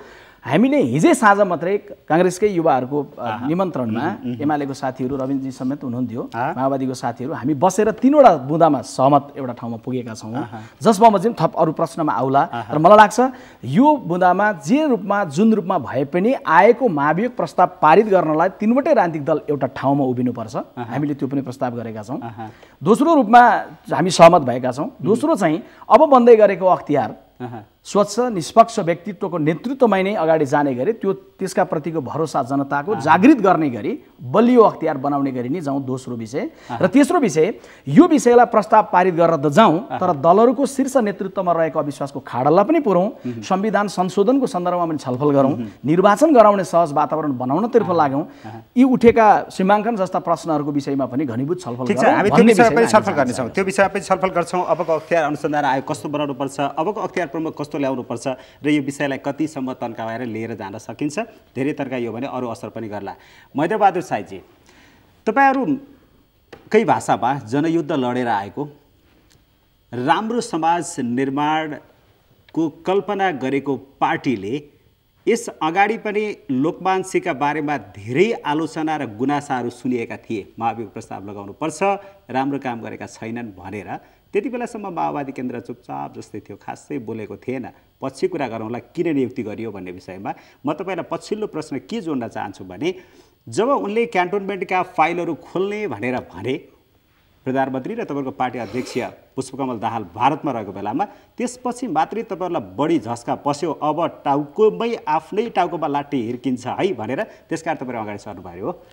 हामीले हिजै साँझ मात्रै काङ्ग्रेसकै युवाहरूको निमन्त्रणमा एमालेको साथीहरू रविन्द्रजी समेत हुनुहुन्थ्यो, माओवादीको साथीहरू, हामी बसेर तीनवटा बुँदामा सहमत एउटा ठाउँमा पुगेका छौँ, जसबमोजिम थप अरू प्रश्नमा आउला। तर मलाई लाग्छ यो बुँदामा जे रूपमा जुन रूपमा भए पनि आएको महाभियोग प्रस्ताव पारित गर्नलाई तीनवटै राजनीतिक दल एउटा ठाउँमा उभिनुपर्छ, हामीले त्यो पनि प्रस्ताव गरेका छौँ। दोस्रो रूपमा हामी सहमत भएका छौँ। दोस्रो चाहिँ अब बन्दै गरेको अख्तियार स्वच्छ निष्पक्ष व्यक्तित्वको नेतृत्वमै नै अगाडि जाने गरी त्यो त्यसका प्रतिको भरोसा जनताको जागृत गर्ने गरी बलियो अख्तियार बनाउने गरी नै जाउँ, दोस्रो विषय। र तेस्रो विषय, यो विषयलाई प्रस्ताव पारित गरेर त जाउँ, तर दलहरूको शीर्ष नेतृत्वमा रहेको अविश्वासको खाडललाई पनि पुरौँ, संविधान संशोधनको सन्दर्भमा पनि छलफल गरौँ, निर्वाचन गराउने सहज वातावरण बनाउनतर्फ लागौँ। यी उठेका सीमाङ्कन जस्ता प्रश्नहरूको विषयमा पनि घनीभूत छलफल गरौँ। हामी त्यो विषयमा पनि छलफल गर्नेछौँ, त्यो विषयमा पनि छलफल गर्छौँ। अबको अख्तियार अनुसन्धान आयोग कस्तो बनाउनुपर्छ, अबको अख्तियार प्रमुख कस्तो ल्याउनुपर्छ र यो विषयलाई कतिसम्म तन्काएर लिएर जान सकिन्छ, धेरै तर्काइयो भने अरू असर पनि गर्ला। महेन्द्र बहादुर साईजी, तपाईँहरूकै भाषामा जनयुद्ध लडेर आएको, राम्रो समाज निर्माणको कल्पना गरेको पार्टीले यस अगाडि पनि लोकमान सिंहका बारेमा धेरै आलोचना र गुनासाहरू सुनिएका थिए, महाभियोग प्रस्ताव लगाउनुपर्छ, राम्रो काम गरेका छैनन् भनेर। त्यति बेलासम्म माओवादी केन्द्र चुपचाप जस्तै थियो, खासै बोलेको थिएन। पछि कुरा गरौँला किन नियुक्ति गरियो भन्ने विषयमा। म तपाईँलाई पछिल्लो प्रश्न के जोड्न चाहन्छु भने, जब उनले क्यान्टोनमेन्टका फाइलहरू खोल्ने भनेर भने, प्रधानमन्त्री र तपाईँको पार्टी अध्यक्ष पुष्पकमल दाहाल भारतमा रहेको बेलामा, त्यसपछि मात्रै तपाईँहरूलाई बढी झस्का पस्यो, अब टाउकोमै आफ्नै टाउकोमा लाट्टी हिर्किन्छ है भनेर, त्यसकारण तपाईँहरू अगाडि सर्नुभयो हो?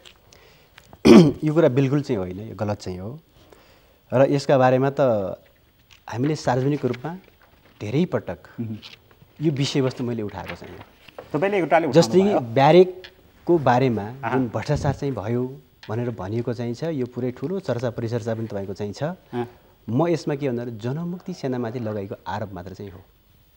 यो कुरा बिल्कुल चाहिँ होइन, यो गलत चाहिँ हो। र यसका बारेमा त हामीले सार्वजनिक रूपमा धेरै पटक यो विषयवस्तु मैले उठाएको छैन। तपाईँले एउटाले जस्तै कि ब्यारेकको बारेमा जुन भ्रष्टाचार चाहिँ भयो भनेर भनिएको चाहिँ छ, यो पुरै ठुलो चर्चा परिचर्चा पनि तपाईँको चाहिँ छ। म यसमा के भन्दा जनमुक्ति सेनामाथि लगाएको आरोप मात्र चाहिँ हो,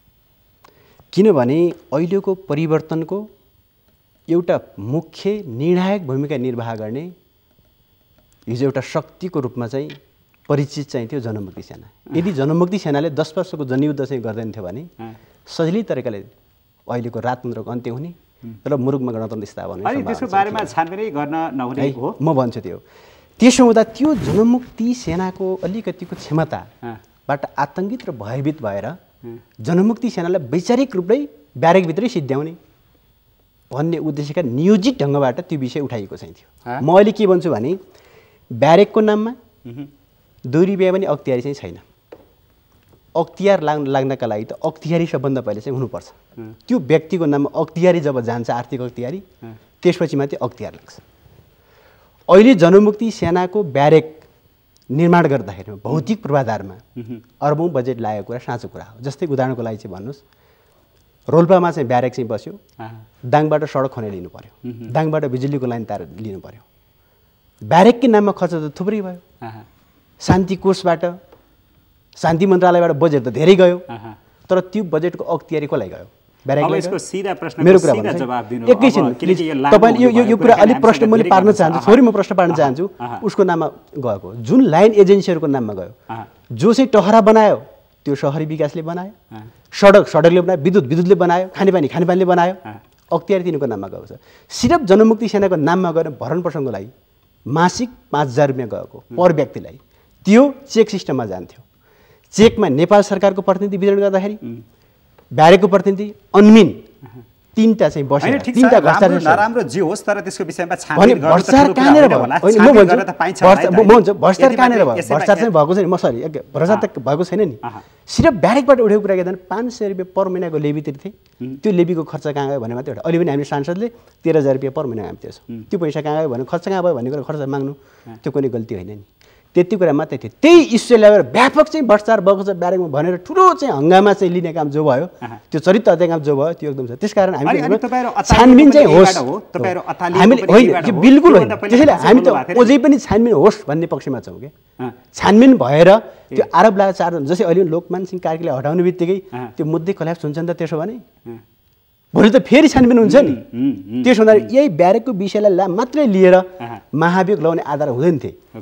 किनभने अहिलेको परिवर्तनको एउटा मुख्य निर्णायक भूमिका निर्वाह गर्ने हिजो एउटा शक्तिको रूपमा चाहिँ परिचित चाहिँ थियो जनमुक्ति सेना। यदि जनमुक्ति सेनाले दस वर्षको जनयुद्ध चाहिँ गर्दैन थियो भने सजिलै तरिकाले अहिलेको राजतन्त्रको अन्त्य हुने र मुलुकमा गणतन्त्र स्थापना हुने। त्यसको बारेमा छानबिनै गर्न नहुने हो, म भन्छु त्यो। त्यसो हुँदा त्यो जनमुक्ति सेनाको अलिकतिको क्षमताबाट आतङ्कित र भयभीत भएर जनमुक्ति सेनालाई वैचारिक रूपले ब्यारेकभित्रै सिद्ध्याउने भन्ने उद्देश्यका नियोजित ढङ्गबाट त्यो विषय उठाइएको चाहिँ थियो। म अहिले के भन्छु भने, ब्यारेकको नाममा दुई रुपियाँ पनि अख्तियारी चाहिँ छैन। अख्तियार लाग् लाग्नका लागि त अख्तियारी सबभन्दा पहिले चाहिँ हुनुपर्छ। त्यो व्यक्तिको नाममा अख्तियारी जब जान्छ, आर्थिक अख्तियारी, त्यसपछि मात्रै अख्तियार लाग्छ। अहिले जनमुक्ति सेनाको ब्यारेक निर्माण गर्दाखेरि भौतिक पूर्वाधारमा अर्बौँ बजेट लागेको कुरा साँचो कुरा हो। जस्तै उदाहरणको लागि चाहिँ भन्नुहोस्, रोल्पामा चाहिँ ब्यारेक चाहिँ बस्यो, दाङबाट सडक खनाइ लिनु पर्यो, दाङबाट बिजुलीको लाइन तार लिनु पर्यो। ब्यारेककै नाममा खर्च त थुप्रै भयो। शान्ति कोषबाट, शान्ति मन्त्रालयबाट बजेट त धेरै गयो, तर त्यो बजेटको अख्तियारी कसलाई गयो? मेरो कुरा एकैछिन, तपाईँ यो यो कुरा अलिक प्रश्न मैले पार्न चाहन्छु, थोरै म प्रश्न पार्न चाहन्छु। उसको नाममा गएको जुन लाइन एजेन्सीहरूको नाममा गयो, जो चाहिँ टहरा बनायो त्यो सहरी विकासले बनायो, सडक सडकले बनायो, विद्युत विद्युतले बनायो, खानेपानी खानेपानीले बनायो, अख्तियारी तिनीको नाममा गएको छ। सिर्फ जनमुक्ति सेनाको नाममा गएर भरण पोषणको लागि मासिक पाँच हजार रुपियाँ गएको पर व्यक्तिलाई, त्यो चेक सिस्टममा जान्थ्यो। चेकमा नेपाल सरकारको प्रतिनिधि वितरण गर्दाखेरि ब्यारेकको प्रतिनिधि अन्मिन तीनटा चाहिँ बसेर तीनटा भ्रष्टाचार नराम्रो जे होस् तर त्यसको विषयमा छानबिन गर्न भ्रष्टाचार कहाँनेर भयो? म भन्छु भ्रष्टाचार कहाँनेर भयो? भ्रष्टाचार चाहिँ भएको छैन, म सरी भ्रष्टाचार भएको छैन नि। सिर्फ ब्यारेकबाट उठेको कुरा के भने पाँच सय रुपियाँ पर महिनाको लेबी तिर्थे, त्यो लेबीको खर्च कहाँ गयो भने मात्रै एउटा। अहिले पनि हामी सांसदले तेह्र हजार रुपियाँ पर महिना हामी तिर्छौँ, त्यो पैसा कहाँ गयो भने खर्च कहाँ भयो भन्ने कुरा खर्च माग्नु त्यो कुनै गल्ती होइन नि। त्यति कुरा मात्रै थियो। त्यही इस्यु ल्याएर व्यापक चाहिँ भ्रष्टाचार भएको छ ब्यारेकमा भनेर ठुलो चाहिँ हङ्गामा चाहिँ लिने काम जो भयो, त्यो चरित्र हत्या काम जो भयो, त्यो एकदम छ। त्यसकारण हामी छानबिन चाहिँ होस्, हामीले होइन त्यो बिल्कुल होइन। त्यसैले हामी त अझै पनि छानबिन होस् भन्ने पक्षमा छौँ क्या। छानबिन भएर त्यो आरोप लागेको चार जस्तै अहिले लोकमान सिंह कार्कीले हटाउने बित्तिकै त्यो मुद्दै कल्याप्स हुन्छ नि त। त्यसो भने भोलि त फेरि छानबिन हुन्छ नि। त्यसो हुँदा यही ब्यारेकको विषयलाई ला मात्रै लिएर महाभियोग लगाउने आधार हुँदैन थिए।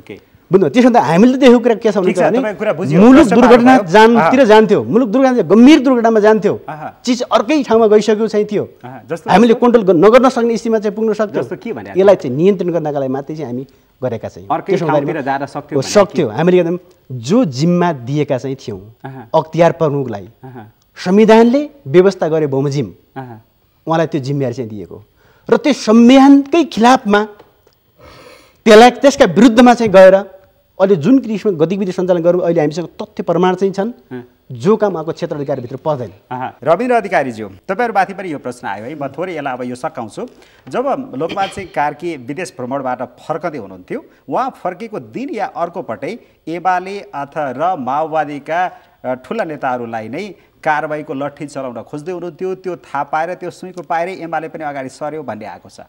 बुझ्नु त्यसो त हामीले त देखेको कुरा के छ भने मुलुक दुर्घटना जानतिर जान्थ्यो मुलुक दुर्घटना गम्भीर दुर्घटनामा जान्थ्यो चिज अर्कै ठाउँमा गइसकेको चाहिँ थियो हामीले कन्ट्रोल नगर्न सक्ने स्थितिमा चाहिँ पुग्न सक्थ्यो यसलाई चाहिँ नियन्त्रण गर्नका लागि मात्रै चाहिँ हामी गरेका चाहिँ सक्थ्यो हामीले एकदम जो जिम्मा दिएका चाहिँ थियौँ अख्तियार प्रमुखलाई संविधानले व्यवस्था गरे बमोजिम उहाँलाई त्यो जिम्मेवारी चाहिँ दिएको र त्यो संविधानकै खिलाफमा त्यसलाई त्यसका विरुद्धमा चाहिँ गएर अहिले जुन किसिमको गतिविधि सञ्चालन गरौँ अहिले हामीसँग तथ्य प्रमाण चाहिँ छन् जो काम उहाँको क्षेत्र अधिकारभित्र पर्दैन। रविन्द्र अधिकारीज्यू तपाईँहरूमाथि पनि यो प्रश्न आयो है, म थोरै यसलाई अब यो सकाउँछु। जब लोकमान सिंह कार्की विदेश भ्रमणबाट फर्कँदै हुनुहुन्थ्यो उहाँ फर्केको दिन या अर्कोपटै एमाले अथवा माओवादीका ठुला नेताहरूलाई नै कारबाहीको लट्ठी चलाउन खोज्दै हुनुहुन्थ्यो। त्यो थाहा पाएर त्यो सुईको पाएरै एमाले पनि अगाडि सर्यो भन्ने आएको छ।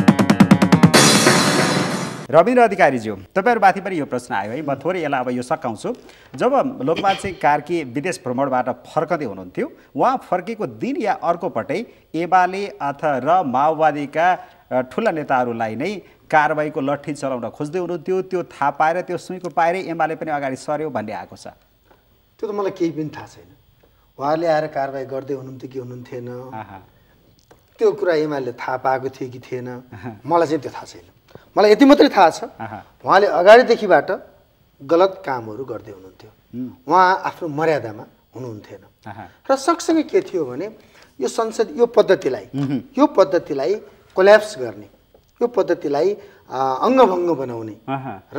रविन्द्र अधिकारीज्यू तपाईँहरूमाथि पनि यो प्रश्न आयो है, म थोरै यसलाई अब यो सकाउँछु। जब लोकमान सिंह कार्की विदेश भ्रमणबाट फर्कँदै हुनुहुन्थ्यो उहाँ फर्केको दिन या अर्कोपटै एमाले अथवा माओवादीका ठुला नेताहरूलाई नै कारबाहीको लट्ठी चलाउन खोज्दै हुनुहुन्थ्यो। त्यो थाहा पाएर त्यो सुईको पाएरै एमाले पनि अगाडि सर्यो भन्ने आएको छ। त्यो त मलाई केही पनि थाहा छैन। उहाँहरूले आएर कारबाही गर्दै हुनुहुन्थ्यो कि हुनुहुन्थेन त्यो कुरा एमाले थाहा पाएको थियो कि थिएन मलाई चाहिँ त्यो थाहा छैन। मलाई यति मात्रै थाहा छ उहाँले अगाडिदेखिबाट गलत कामहरू गर्दै हुनुहुन्थ्यो। उहाँ आफ्नो मर्यादामा हुनुहुन्थेन र सँगसँगै के थियो भने यो संसद यो पद्धतिलाई यो पद्धतिलाई कोल्याप्स गर्ने यो पद्धतिलाई अङ्गभङ्ग बनाउने र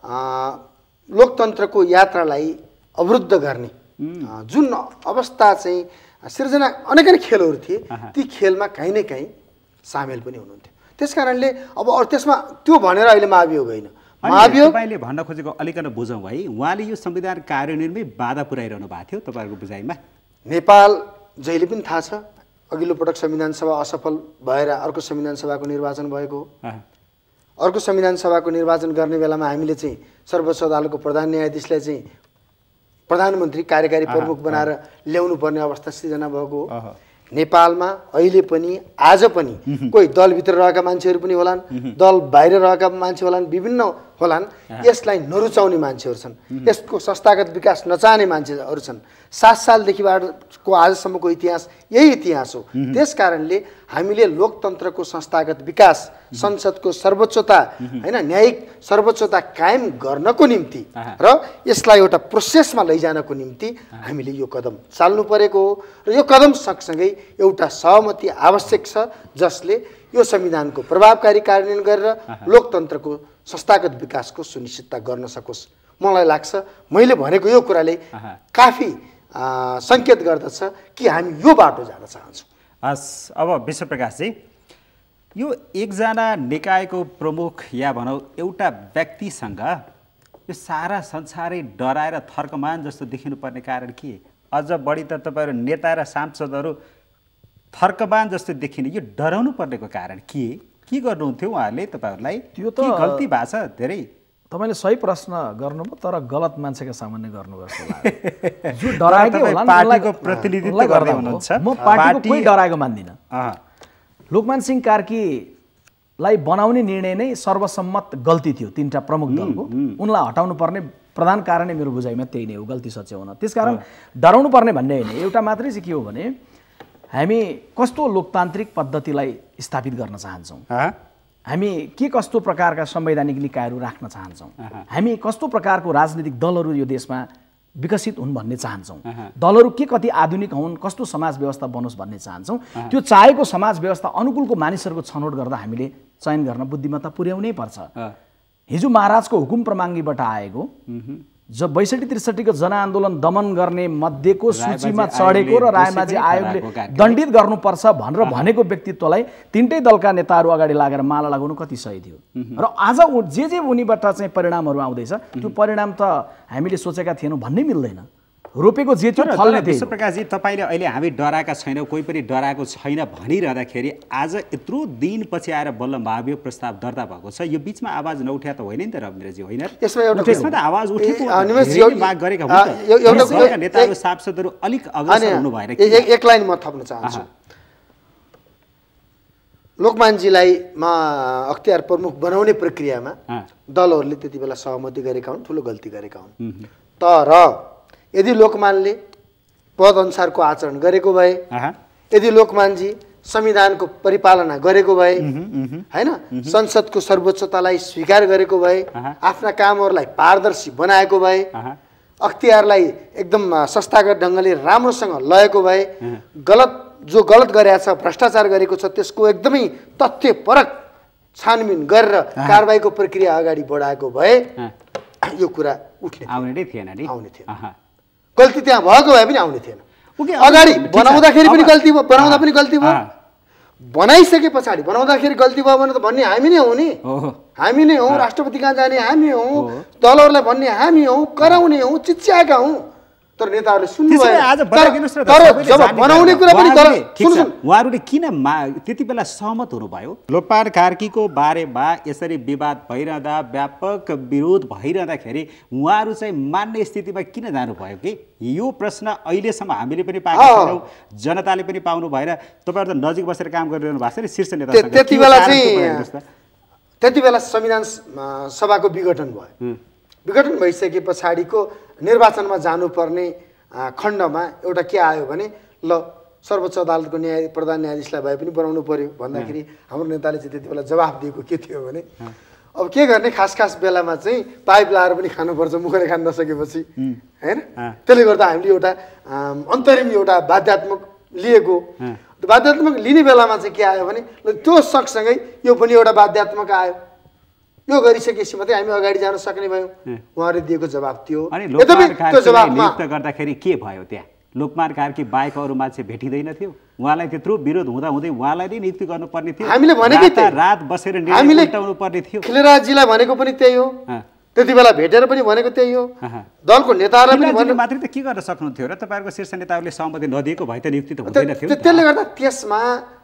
लोकतन्त्रको यात्रालाई अवरुद्ध गर्ने जुन अवस्था चाहिँ सिर्जना अनेक खेलहरू थिए ती खेलमा कहीँ न कहीँ सामेल पनि हुनुहुन्थ्यो। त्यस कारणले अब त्यसमा त्यो भनेर अहिले महाभियोग होइन महाभियोग तपाईँले भन्न खोजेको अलिकन बुझौँ है। उहाँले यो संविधान कार्यान्वयनमै बाधा पुर्याइरहनु भएको थियो तपाईँहरूको बुझाइमा। नेपाल जहिले पनि थाहा छ अघिल्लो पटक संविधान सभा असफल भएर अर्को संविधान सभाको निर्वाचन भएको हो। अर्को संविधान सभाको निर्वाचन गर्ने बेलामा हामीले चाहिँ सर्वोच्च अदालतको प्रधान न्यायाधीशलाई चाहिँ प्रधानमन्त्री कार्यकारी प्रमुख बनाएर ल्याउनु पर्ने अवस्था सृजना भएको हो। नेपालमा अहिले पनि आज पनि कोही दलभित्र रहेका मान्छेहरू पनि होलान् दल बाहिर रहेका मान्छे होलान् विभिन्न होलान् यसलाई नरुचाउने मान्छेहरू छन् यसको संस्थागत विकास नचाहने मान्छेहरू छन्। सात सालदेखिबाट को आजसम्मको इतिहास यही इतिहास हो। त्यस कारणले हामीले लोकतन्त्रको संस्थागत विकास संसदको सर्वोच्चता हैन न्यायिक सर्वोच्चता कायम गर्नको निम्ति र यसलाई एउटा प्रोसेसमा लैजानको निम्ति हामीले यो कदम चाल्नु परेको हो र यो कदम सँगसँगै एउटा सहमति आवश्यक छ जसले यो संविधानको प्रभावकारी कार्यान्वयन गरेर लोकतन्त्रको संस्थागत विकासको सुनिश्चितता गर्न सकोस्। मलाई लाग्छ मैले भनेको यो कुराले काफी संकेत गर्दछ कि हामी यो बाटो जान चाहन्छौँ। हस्, अब विश्व प्रकाशजी यो एकजना निकायको प्रमुख या भनौँ एउटा व्यक्तिसँग यो सारा संसारै डराएर थर्कमान जस्तो देखिनुपर्ने कारण के? अझ बढी त तपाईँहरू नेता र सांसदहरू थर्कमान जस्तो देखिने यो डराउनु पर्नेको कारण के के गर्नुहुन्थ्यो उहाँहरूले तपाईँहरूलाई? त्यो त गल्ती भएको छ धेरै। तपाईँले सही प्रश्न गर्नुभयो तर गलत मान्छेका सामान्य गर्नुपर्छ। जो डराएकै होला पार्टीको प्रतिनिधित्व गर्दै हुनुहुन्छ। म पार्टीको कोही डराएको मान्दिनँ। लोकमान सिंह कार्कीलाई बनाउने निर्णय नै सर्वसम्मत गल्ती थियो तीनटा प्रमुख दलको। उनलाई हटाउनु पर्ने प्रधान कारण नै मेरो बुझाइमा त्यही नै हो, गल्ती सच्याउन। त्यसकारण डराउनु पर्ने भन्ने होइन। एउटा मात्रै चाहिँ के हो भने हामी कस्तो लोकतान्त्रिक पद्धतिलाई स्थापित गर्न चाहन्छौँ, हामी के कस्तो प्रकारका संवैधानिक निकायहरू राख्न चाहन्छौँ, हामी कस्तो प्रकारको राजनीतिक दलहरू यो देशमा विकसित हुन् भन्ने चाहन्छौँ, दलहरू के कति आधुनिक हुन्, कस्तो समाज व्यवस्था बनोस् भन्ने चाहन्छौँ। त्यो चाहेको समाज व्यवस्था अनुकूलको मानिसहरूको छनौट गर्दा हामीले चयन गर्न बुद्धिमत्ता पुर्याउनै पर्छ। हिजो महाराजको हुकुम प्रमाङ्गीबाट आएको जब बैसठी त्रिसठीको जनआन्दोलन दमन गर्ने मध्येको सूचीमा चढेको र रायमाझी आयोगले दण्डित गर्नुपर्छ भनेर भनेको व्यक्तित्वलाई तिनटै दलका नेताहरू अगाडि लागेर माला लगाउनु कति सही थियो। र आज जे जे उनीबाट चाहिँ परिणामहरू आउँदैछ त्यो परिणाम त हामीले सोचेका थिएनौँ भन्नै मिल्दैन। रोपेको जे थियो फल्ने थियो। विश्व प्रकाशजी तपाईँले अहिले हामी डराएका छैनौँ, कोही पनि डराएको छैन भनिरहँदाखेरि आज यत्रो दिनपछि आएर बल्ल महाभियोग प्रस्ताव दर्ता भएको छ। यो बिचमा आवाज नउठ्या त होइन नि त रविन्द्रजी, होइन? यसमा एउटा त्यसमा त आवाज उठेको माग गरेका हुन् नेताहरू सांसदहरू अलिक अग्रसर हुनु भएर एक लाइन म थप्न चाहन्छु। लोकमानजीलाई मा अख्तियार प्रमुख बनाउने प्रक्रियामा दलहरूले त्यति बेला सहमति गरेका हुन्, ठुलो गल्ती गरेका हुन्। तर यदि लोकमानले पद अनुसारको आचरण गरेको भए, यदि लोकमानजी संविधानको परिपालना गरेको भए, हैन, संसदको सर्वोच्चतालाई स्वीकार गरेको भए, आफ्ना कामहरूलाई पारदर्शी बनाएको भए, अख्तियारलाई एकदम संस्थागत ढङ्गले राम्रोसँग लगेको भए, गलत जो गलत गरेको छ, भ्रष्टाचार गरेको छ, त्यसको एकदमै तथ्यपरक छानबिन गरेर कारबाहीको प्रक्रिया अगाडि बढाएको भए यो कुरा उठ्ने आउने नै थिएन नि, आउने थिएन। गल्ती त्यहाँ भएको भए पनि आउने थिएन। अगाडि बनाउँदाखेरि पनि गल्ती भयो, बनाउँदा पनि गल्ती भयो, बनाइसके पछाडि बनाउँदाखेरि गल्ती भयो भने त भन्ने हामी नै हौ नि, हामी नै हौ, राष्ट्रपति कहाँ जाने हामी हौ, दलहरूलाई भन्ने हामी हौ, कराउने हौ, चिच्याएका हौ। तर नेताहरूले सुन्नु भएन। तर जब बनाउने कुरा पनि गलत, उहाँहरूले किन त्यति बेला सहमत हुनुभयो? लोकमान कार्कीको बारेमा यसरी विवाद भइरहँदा, व्यापक विरोध भइरहँदाखेरि उहाँहरू चाहिँ मान्ने स्थितिमा किन जानुभयो कि? यो प्रश्न अहिलेसम्म हामीले पनि पाएका छैनौँ, जनताले पनि पाउनु भएन। तपाईँहरू त नजिक बसेर काम गरिरहनु भएको छ नि शीर्ष नेता। त्यति बेला चाहिँ त्यति बेला संविधान सभाको विघटन भयो। विघटन भइसके पछाडिको निर्वाचनमा जानुपर्ने खण्डमा एउटा के आयो भने ल सर्वोच्च अदालतको न्याय प्रधान न्यायाधीशलाई भए पनि बनाउनु पर्यो भन्दाखेरि हाम्रो नेताले चाहिँ त्यति बेला जवाफ दिएको के थियो भने अब के गर्ने, खास खास बेलामा चाहिँ पाइप लाएर पनि खानुपर्छ मुखले खान नसकेपछि, होइन? त्यसले गर्दा हामीले एउटा अन्तरिम एउटा बाध्यात्मक लिएको। बाध्यात्मक लिने बेलामा चाहिँ के आयो भने त्यो सँगसँगै यो पनि एउटा बाध्यात्मक आयो। यो गरिसकेपछि मात्रै हामी अगाडि जान सक्ने भयौँ। उहाँहरूले दिएको जवाब थियो। त्यो जवाबमा गर्दाखेरि के भयो? त्यहाँ लोकमान कार्की बाहेक अरू मान्छे भेटिँदैन थियो? उहाँलाई त्यत्रो विरोध हुँदा हुँदै उहाँलाई नै नियुक्ति गर्नुपर्ने थियो। हामीले भनेकै रात बसेर निर्णय उठाउनु पर्ने थियो। खिलराजीलाई भनेको पनि त्यही हो, त्यति बेला भेटेर पनि भनेको त्यही हो, दलको नेताहरूलाई पनि भने मात्रै त के गर्न सक्नुहुन्थ्यो र? तपाईँहरूको शीर्ष नेताहरूले सहमति नदिएको भए त नियुक्ति त हुँदैन थियो। त्यसले गर्दा त्यसमा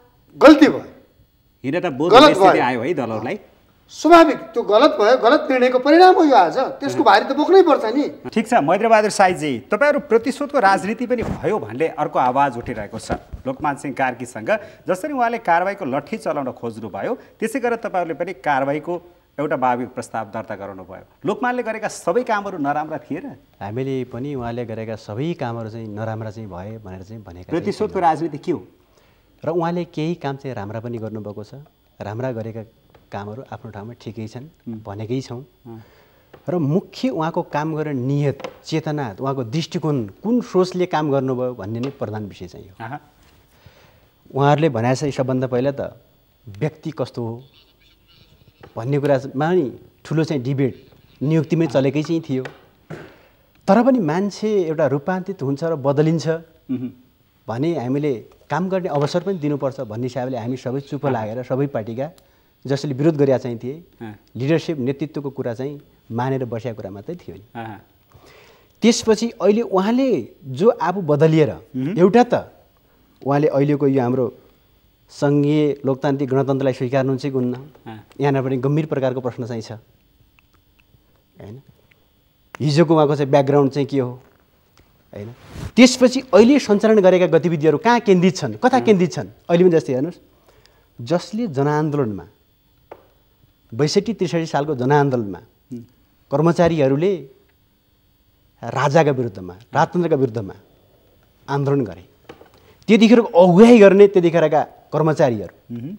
गल्ती भयो, हिँड त बोध आयो है दलहरूलाई। स्वाभाविक त्यो गलत भयो, गलत निर्णयको परिणाम हो यो। आज त्यसको भारी त बोक्नै पर्छ नि। ठिक छ महेन्द्र बहादुर साईजी, तपाईँहरू प्रतिशोधको राजनीति पनि भयो भन्ने अर्को आवाज उठिरहेको छ लोकमान सिंह कार्कीसँग। जसरी उहाँले कारबाहीको लट्ठी चलाउन खोज्नुभयो त्यसै गरेर तपाईँहरूले पनि कारबाहीको एउटा महाभियोग प्रस्ताव दर्ता गराउनु भयो। लोकमानले गरेका सबै कामहरू नराम्रा थिए र? हामीले पनि उहाँले गरेका सबै कामहरू चाहिँ नराम्रा चाहिँ भए भनेर चाहिँ भनेका। प्रतिशोधको राजनीति के हो? र उहाँले केही काम चाहिँ राम्रा पनि गर्नुभएको छ। राम्रा गरेका कामहरू आफ्नो ठाउँमा ठिकै छन् भनेकै छौँ। र मुख्य उहाँको काम गर्ने नियत, चेतना, उहाँको दृष्टिकोण, कुन सोचले काम गर्नुभयो भन्ने नै प्रधान विषय चाहिँ हो। उहाँहरूले भने चाहिँ सबभन्दा पहिला त व्यक्ति कस्तो हो भन्ने कुरामा नि ठुलो चाहिँ डिबेट नियुक्तिमै चलेकै चाहिँ थियो। तर पनि मान्छे एउटा रूपान्तरित हुन्छ र बदलिन्छ भने हामीले काम गर्ने अवसर पनि दिनुपर्छ भन्ने हिसाबले हामी सबै चुप लागेर सबै पार्टीका जसले विरोध गरेका चाहिँ थिए लिडरसिप नेतृत्वको कुरा चाहिँ मानेर बसेको कुरा मात्रै थियो नि। त्यसपछि अहिले उहाँले जो आफू बदलिएर एउटा त उहाँले अहिलेको यो हाम्रो सङ्घीय लोकतान्त्रिक गणतन्त्रलाई स्वीकार्नुहुन्छ कि हुन्न, यहाँनिर पनि गम्भीर प्रकारको प्रश्न चाहिँ छ, होइन? हिजोको उहाँको चाहिँ ब्याकग्राउन्ड चाहिँ के हो, होइन? त्यसपछि अहिले सञ्चालन गरेका गतिविधिहरू कहाँ केन्द्रित छन्, कता केन्द्रित छन्? अहिले पनि जस्तै हेर्नुहोस्, जसले जनआन्दोलनमा बैसठी त्रिसठी सालको जनआन्दोलनमा कर्मचारीहरूले राजाका विरुद्धमा, राजतन्त्रका विरुद्धमा आन्दोलन गरे, त्यतिखेरको अगुवाई गर्ने त्यतिखेरका कर्मचारीहरू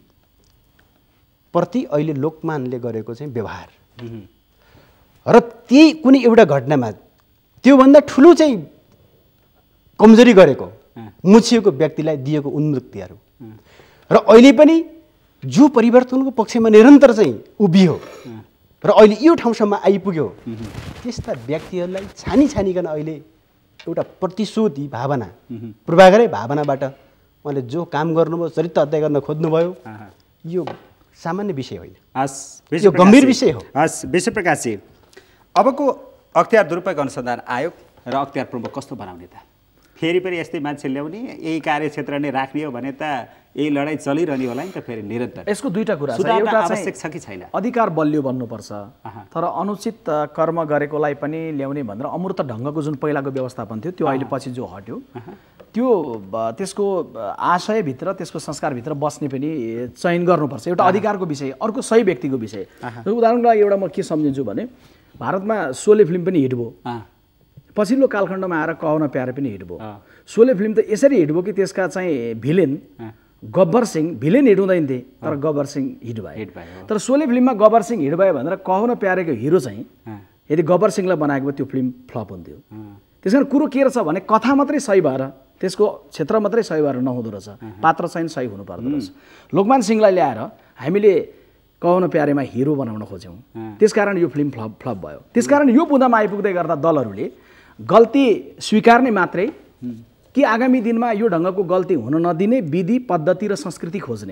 प्रति अहिले लोकमानले गरेको चाहिँ व्यवहार र त्यही कुनै एउटा घटनामा त्योभन्दा ठुलो चाहिँ कमजोरी गरेको मुछिएको व्यक्तिलाई दिएको उन्मुक्तिहरू र अहिले पनि जो परिवर्तनको पक्षमा निरन्तर चाहिँ उभियो र अहिले यो ठाउँसम्म आइपुग्यो त्यस्ता व्यक्तिहरूलाई छानी छानिकन अहिले एउटा प्रतिशोधी भावना, पूर्वाग्रही भावनाबाट उहाँले जो काम गर्नुभयो, चरित्र हत्या गर्न खोज्नुभयो, यो सामान्य विषय होइन, यो गम्भीर विषय हो। हस् विश्व प्रकाशजी, अबको अख्तियार दुरुपयोग अनुसन्धान आयोग र अख्तियार प्रमुख कस्तो बनाउने त? फेरि पनि यस्तै मान्छे ल्याउने, यही कार्यक्षेत्र नै राख्ने हो भने त यही लडाइँ चलिरहने होला नि त फेरि निरन्तर। यसको दुईटा कुरा छ, एउटा आवश्यक छ कि छैन? अधिकार बलियो बन्नुपर्छ, तर अनुचित कर्म गरेकोलाई पनि ल्याउने भनेर अमूर्त ढङ्गको जुन पहिलाको व्यवस्थापन थियो त्यो अहिले पछि जो हट्यो। त्यो त्यसको आशयभित्र त्यसको संस्कारभित्र बस्ने पनि चयन गर्नुपर्छ। एउटा अधिकारको विषय, अर्को सही व्यक्तिको विषय। उदाहरणको लागि एउटा म के सम्झिन्छु भने भारतमा सोले फिल्म पनि हिट भयो, पछिल्लो कालखण्डमा आएर कहो न प्यारे पनि हिट भयो। सोले फिल्म त यसरी हिट भयो कि त्यसका चाहिँ villain Gabbar Singh, villain hit हुँदैन थिए तर गब्बर सिंह हिट भयो। तर सोले फिल्ममा गब्बर सिंह हिट भयो भनेर कहो न प्यारेको हिरो चाहिँ यदि गब्बर सिंहलाई बनाएको भए त्यो फिल्म फ्लप हुन्थ्यो। त्यस कारण कुरो के रहेछ भने कथा मात्रै सही भएर, त्यसको क्षेत्र मात्रै सही भएर नहुँदो रहेछ, पात्र चाहिँ सही हुनुपर्दो रहेछ। लोकमान सिंहलाई ल्याएर हामीले कहो न प्यारेमा हिरो बनाउन खोज्यौँ, त्यसकारण यो फिल्म फ्लप फ्लप भयो। त्यसकारण यो बुँदामा आइपुग्दै गर्दा दलहरूले गल्ती स्वीकार्ने मात्रै कि आगामी दिनमा यो ढङ्गको गल्ती हुन नदिने विधि पद्धति र संस्कृति खोज्ने,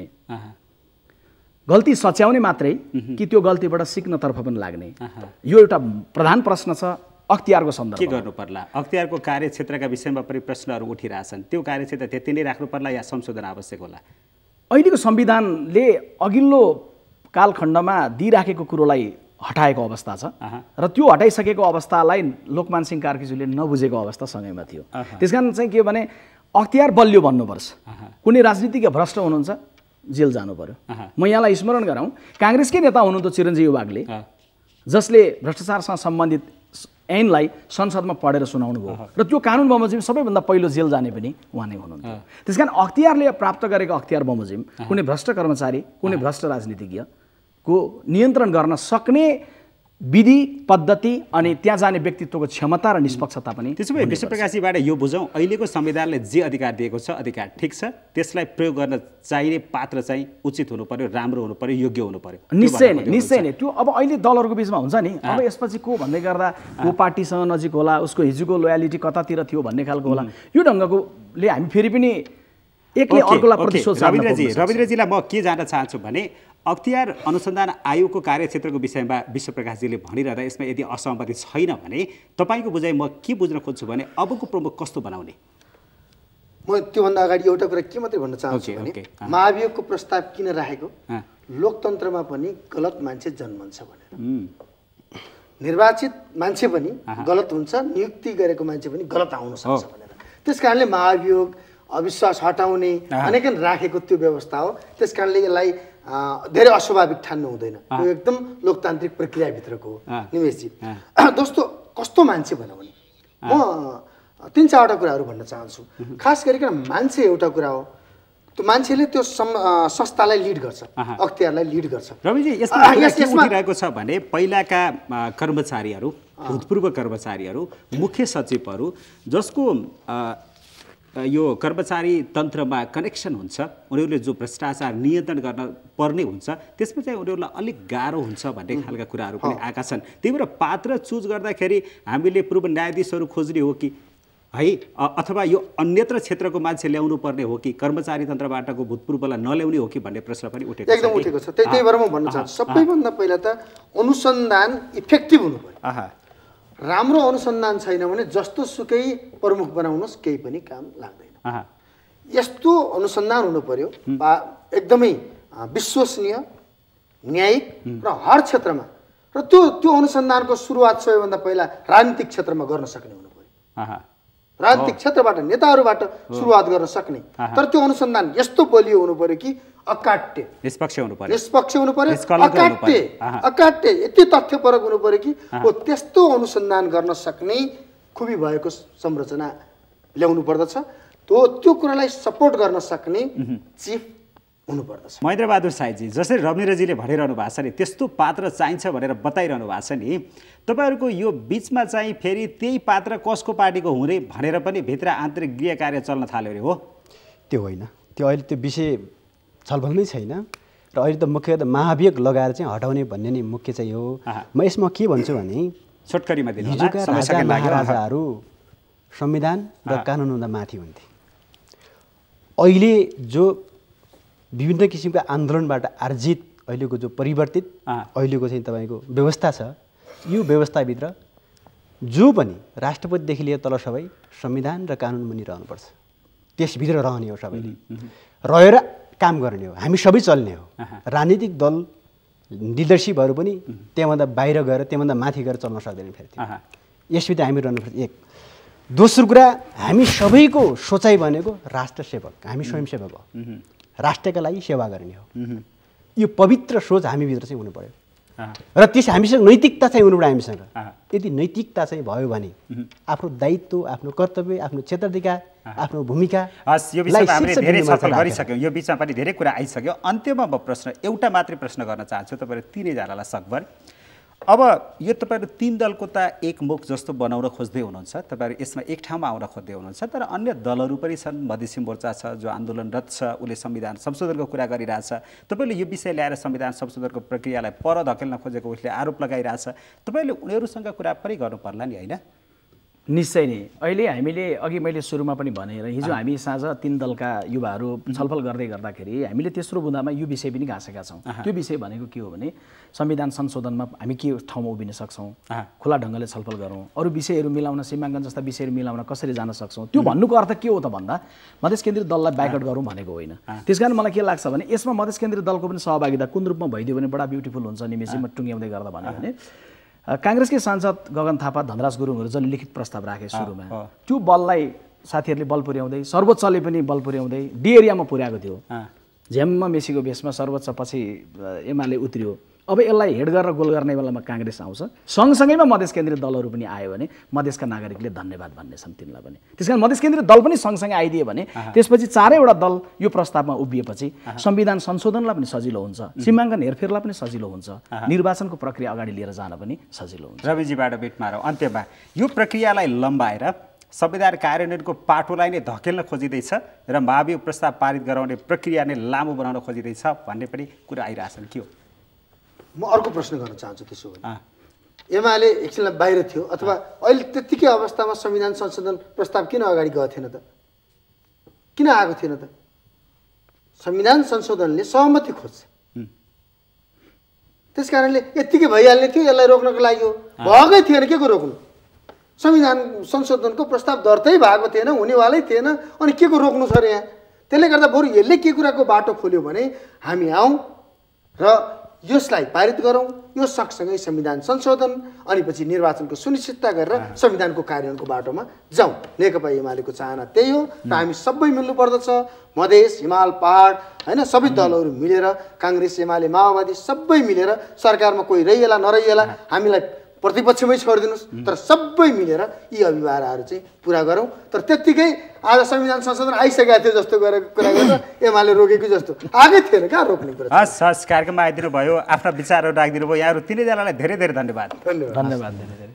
गल्ती सच्याउने मात्रै कि त्यो गल्तीबाट सिक्नतर्फ पनि लाग्ने, यो एउटा प्रधान प्रश्न छ अख्तियारको सन्दर्भमा। के गर्नु पर्ला? अख्तियारको कार्यक्षेत्रका विषयमा पनि प्रश्नहरू उठिरहेछन्, त्यो कार्यक्षेत्र त्यति नै राख्नु पर्ला या संशोधन आवश्यक होला? अहिलेको संविधानले अघिल्लो कालखण्डमा दिइराखेको कुरोलाई हटाएको अवस्था छ र त्यो हटाइसकेको अवस्थालाई लोकमान सिंह कार्कीज्यूले नबुझेको अवस्था सँगैमा थियो। त्यसकारण चाहिँ के भने अख्तियार बलियो भन्नुपर्छ। कुनै राजनीतिज्ञ भ्रष्ट हुनुहुन्छ जेल जानु पर्यो। म यहाँलाई स्मरण गराउँ, काङ्ग्रेसकै नेता हुनुहुन्थ्यो चिरञ्जीवी वाग्ले, जसले भ्रष्टाचारसँग सम्बन्धित ऐनलाई संसदमा पढेर सुनाउनु भयो र त्यो कानुन बमोजिम सबैभन्दा पहिलो जेल जाने पनि उहाँ नै हुनुहुन्थ्यो। त्यस कारण अख्तियारले प्राप्त गरेको अख्तियार बमोजिम कुनै भ्रष्ट कर्मचारी, कुनै भ्रष्ट राजनीतिज्ञको नियन्त्रण गर्न सक्ने विधि पद्धति अनि त्यहाँ जाने व्यक्तित्वको क्षमता र निष्पक्षता पनि। त्यसो भए विश्वप्रकाशजीबाट यो बुझौँ, अहिलेको संविधानले जे अधिकार दिएको छ अधिकार ठिक छ, त्यसलाई प्रयोग गर्न चाहिने पात्र चाहिँ उचित हुनु पर्यो, राम्रो हुनु पर्यो, योग्य हुनु पर्यो। निश्चय नै निश्चय नै त्यो अब अहिले दलहरूको बिचमा हुन्छ नि, अब यसपछि को भन्दै गर्दा को पार्टीसँग नजिक होला, उसको हिजोको लोयालिटी कतातिर थियो भन्ने खालको होला, यो ढङ्गकोले हामी फेरि पनि एकले अर्कोलाई प्रतिशोध सार्न रविन्द्रजी रविन्द्रजीलाई म के जान्न चाहन्छु भने अख्तियार अनुसन्धान आयोगको कार्यक्षेत्रको विषयमा विश्वप्रकाशजीले भनिरहँदा यसमा यदि असहमति छैन भने तपाईँको बुझाइ म के बुझ्न खोज्छु भने अबको प्रमुख कस्तो बनाउने? म त्योभन्दा अगाडि एउटा कुरा के मात्रै भन्न चाहन्छु भने महाभियोगको प्रस्ताव किन राखेको, लोकतन्त्रमा पनि गलत मान्छे जन्मन्छ भनेर। निर्वाचित मान्छे पनि गलत हुन्छ, नियुक्ति गरेको मान्छे पनि गलत आउन सक्छ भनेर। त्यस कारणले महाभियोग अविश्वास हटाउने अनेकन राखेको त्यो व्यवस्था हो। त्यस कारणले यसलाई धेरै अस्वाभाविक ठान्नु हुँदैन, यो एकदम लोकतान्त्रिक प्रक्रियाभित्रको हो। निमेशजी दोस्तो कस्तो मान्छे भनौँ भने म तिन चारवटा कुराहरू भन्न चाहन्छु। खास गरिकन मान्छे एउटा कुरा हो, त्यो मान्छेले त्यो संस्थालाई लिड गर्छ, अख्तियारलाई लिड गर्छ। रविजी यसमा के उठिरहेको छ भने पहिलाका कर्मचारीहरू, भूतपूर्व कर्मचारीहरू, मुख्य सचिवहरू जसको यो कर्मचारी तन्त्रमा कनेक्सन हुन्छ, उनीहरूले जो भ्रष्टाचार नियन्त्रण गर्न पर्ने हुन्छ त्यसमा चाहिँ उनीहरूलाई अलिक गाह्रो हुन्छ भन्ने खालका कुराहरू पनि आएका छन्। त्यही भएर पात्र चुज गर्दाखेरि हामीले पूर्व न्यायाधीशहरू खोज्ने हो कि है, अथवा यो अन्यत्र क्षेत्रको मान्छे ल्याउनु पर्ने हो कि कर्मचारी तन्त्रबाटको भूतपूर्वलाई नल्याउने हो कि भन्ने प्रश्न पनि उठेको छ। एकदम उठेको छ। त्यही भएर म भन्न चाहन्छु सबैभन्दा पहिला त अनुसन्धान इफेक्टिभ हुनु पर्यो। राम्रो अनुसन्धान छैन भने जस्तो सुकै प्रमुख बनाउनुहोस् केही पनि काम लाग्दैन। यस्तो अनुसन्धान हुनु पर्यो एकदमै विश्वसनीय, न्यायिक र हर क्षेत्रमा, र त्यो त्यो अनुसन्धानको सुरुवात सबैभन्दा पहिला राजनीतिक क्षेत्रमा गर्न सक्ने हुनु पर्यो। राजनीतिक क्षेत्रबाट नेताहरूबाट सुरुवात गर्न सक्ने, तर त्यो अनुसन्धान यस्तो बलियो हुनु पर्यो कि अकाट्य निष्पक्ष हुनु पर्यो, निष्पक्ष हुनु पर्यो, अकाट्य अकाट्य यति तथ्यपरक हुनु पर्यो कि हो त्यस्तो अनुसन्धान गर्न सक्ने खुबी भएको संरचना ल्याउनु पर्दछ। त्यो त्यो कुरालाई सपोर्ट गर्न सक्ने चिफ हुनुपर्दछ। महेन्द्र बहादुर साईजी जसरी रविन्द्रजीले भनिरहनु भएको छ नि त्यस्तो पात्र चाहिन्छ भनेर बताइरहनु भएको छ नि, तपाईँहरूको यो बिचमा चाहिँ फेरि त्यही पात्र कसको पार्टीको हुने भनेर पनि भित्र आन्तरिक गृह कार्य चल्न थाल्यो अरे हो? त्यो होइन, त्यो अहिले त्यो विषय छलफलमै छैन र अहिले त मुख्य त महाभियोग लगाएर चाहिँ हटाउने भन्ने नै मुख्य चाहिँ हो। म यसमा के भन्छु भने छोटकरीमा हिजोका राजा महाराजाहरू संविधान र कानुनभन्दा माथि हुन्थे। अहिले जो विभिन्न किसिमका आन्दोलनबाट आर्जित अहिलेको जो परिवर्तित अहिलेको चाहिँ तपाईँको व्यवस्था छ, यो व्यवस्थाभित्र जो पनि राष्ट्रपतिदेखि लिएर तल सबै संविधान र कानुन बनिरहनुपर्छ। त्यसभित्र रहने हो, सबैले रहेर काम गर्ने हो, हामी सबै चल्ने हो। राजनीतिक दल लिडरसिपहरू पनि त्यहाँभन्दा बाहिर गएर त्यहाँभन्दा माथि गएर चल्न सक्दैन फेरि। यसभित्र हामी रहनुपर्छ। एक दोस्रो कुरा हामी सबैको सोचाइ भनेको राष्ट्र सेवक, हामी स्वयंसेवक हो, राष्ट्रका लागि सेवा गर्ने हो। यो पवित्र सोच हामीभित्र चाहिँ हुनु पर्यो र त्यस हामीसँग नैतिकता चाहिँ हुनु पर्यो हामीसँग। यदि नैतिकता चाहिँ भयो भने आफ्नो दायित्व, आफ्नो कर्तव्य, आफ्नो क्षेत्राधिकार, आफ्नो भूमिका हस्, यो विषयमा हामीले धेरै छलफल गरिसक्यौँ, यो बिचमा पनि धेरै कुरा आइसक्यो। अन्त्यमा म प्रश्न एउटा मात्रै प्रश्न गर्न चाहन्छु तपाईँहरू तिनैजनालाई सकभर। अब यो तपाईँहरू तीन दलको त एक मुख जस्तो बनाउन खोज्दै हुनुहुन्छ, तपाईँहरू यसमा एक ठाउँमा आउन खोज्दै हुनुहुन्छ, तर अन्य दलहरू पनि छन्। मधेसी मोर्चा छ जो आन्दोलनरत छ, उसले संविधान संशोधनको कुरा गरिरहेछ। तपाईँले यो विषय ल्याएर संविधान संशोधनको प्रक्रियालाई पर धकेल्न खोजेको उसले आरोप लगाइरहेछ। तपाईँले उनीहरूसँग कुरा पनि गर्नु पर्ला नि, होइन? निश्चय नै। अहिले हामीले अघि मैले सुरुमा पनि भने र हिजो हामी साँझ तीन दलका युवाहरू छलफल गर्दै गर्दाखेरि हामीले तेस्रो बुँदामा यो विषय पनि घाँसेका छौँ। त्यो विषय भनेको के हो भने संविधान संशोधनमा हामी के ठाउँमा उभिन सक्छौँ, खुला ढङ्गले छलफल गरौँ, अरू विषयहरू मिलाउन, सीमाङ्कन जस्ता विषयहरू मिलाउन कसरी जान सक्छौँ। त्यो भन्नुको अर्थ के हो त भन्दा मधेस केन्द्रित दललाई ब्याकआउट गरौँ भनेको होइन। त्यस कारण मलाई के लाग्छ भने यसमा मधेस केन्द्रित दलको पनि सहभागिता कुन रूपमा भइदियो भने बडा ब्युटिफुल हुन्छ। निमेषमा टुङ्ग्याउँदै गर्दा भन्यो भने काङ्ग्रेसकै सांसद गगन थापा, धनराज गुरुङहरू जसले लिखित प्रस्ताव राखे सुरुमा, त्यो बललाई साथीहरूले बल पुर्याउँदै, सर्वोच्चले पनि बल पुर्याउँदै डी एरियामा पुर्याएको थियो। झ्याममा मेसीको भेषमा सर्वोच्च पछि एमाले उत्रियो। अब यसलाई हेड गरेर गोल गर्ने बेलामा काङ्ग्रेस आउँछ, सँगसँगैमा मधेस केन्द्रित दलहरू पनि आयो भने मधेसका नागरिकले धन्यवाद भन्नेछन् तिनलाई पनि। त्यस कारण मधेस केन्द्रित दल पनि सँगसँगै आइदियो भने त्यसपछि चारैवटा दल यो प्रस्तावमा उभिएपछि संविधान संशोधनलाई पनि सजिलो हुन्छ, सीमाङ्कन हेरफेरलाई पनि सजिलो हुन्छ, निर्वाचनको प्रक्रिया अगाडि लिएर जान पनि सजिलो हुन्छ। रविजीबाट बिट मारौँ। अन्त्यमा यो प्रक्रियालाई लम्बाएर संविधान कार्यान्वयनको पाटोलाई नै धकेल्न खोजिँदैछ र महाभियोग प्रस्ताव पारित गराउने प्रक्रिया नै लामो बनाउन खोजिँदैछ भन्ने पनि कुरा आइरहेछन्। के हो? म अर्को प्रश्न गर्न चाहन्छु। त्यसो भने एमाले एकछिनलाई बाहिर थियो अथवा अहिले त्यतिकै अवस्थामा संविधान संशोधन प्रस्ताव किन अगाडि गएको थिएन त? किन आएको थिएन त? संविधान संशोधनले सहमति खोज्छ, त्यस कारणले यत्तिकै भइहाल्ने थियो। यसलाई रोक्नको लागि हो, भएकै थिएन। के को रोक्नु? संविधान संशोधनको प्रस्ताव दर्तै भएको थिएन, हुनेवालै थिएन, अनि के को रोक्नु छ र यहाँ? त्यसले गर्दा बरु यसले के कुराको बाटो खोल्यो भने हामी आउँ र यसलाई पारित गरौँ, यो सँगसँगै संविधान संशोधन अनि पछि निर्वाचनको सुनिश्चितता गरेर संविधानको कार्यान्वयनको बाटोमा जाउँ। नेकपा एमालेको चाहना त्यही हो र हामी सबै मिल्नु पर्दछ। मधेस, हिमाल, पहाड, होइन, सबै दलहरू मिलेर, काङ्ग्रेस, एमाले, माओवादी सबै मिलेर सरकारमा कोही रहिएला नरहिएला हामीलाई प्रतिपक्षमै छोडिदिनुहोस्, तर सबै मिलेर यी अभिभावनाहरू चाहिँ पुरा गरौँ। तर त्यत्तिकै आज संविधान संशोधन आइसकेको थियो जस्तो गरेर कुरा गरेर एमाले रोकेको जस्तो आएकै थिएन। कहाँ रोक्ने कुरा? हस् हस्, कार्यक्रममा आइदिनु भयो, आफ्ना विचारहरू राखिदिनु भयो। यहाँहरू तिनैजनालाई धेरै धेरै धन्यवाद। धन्यवाद।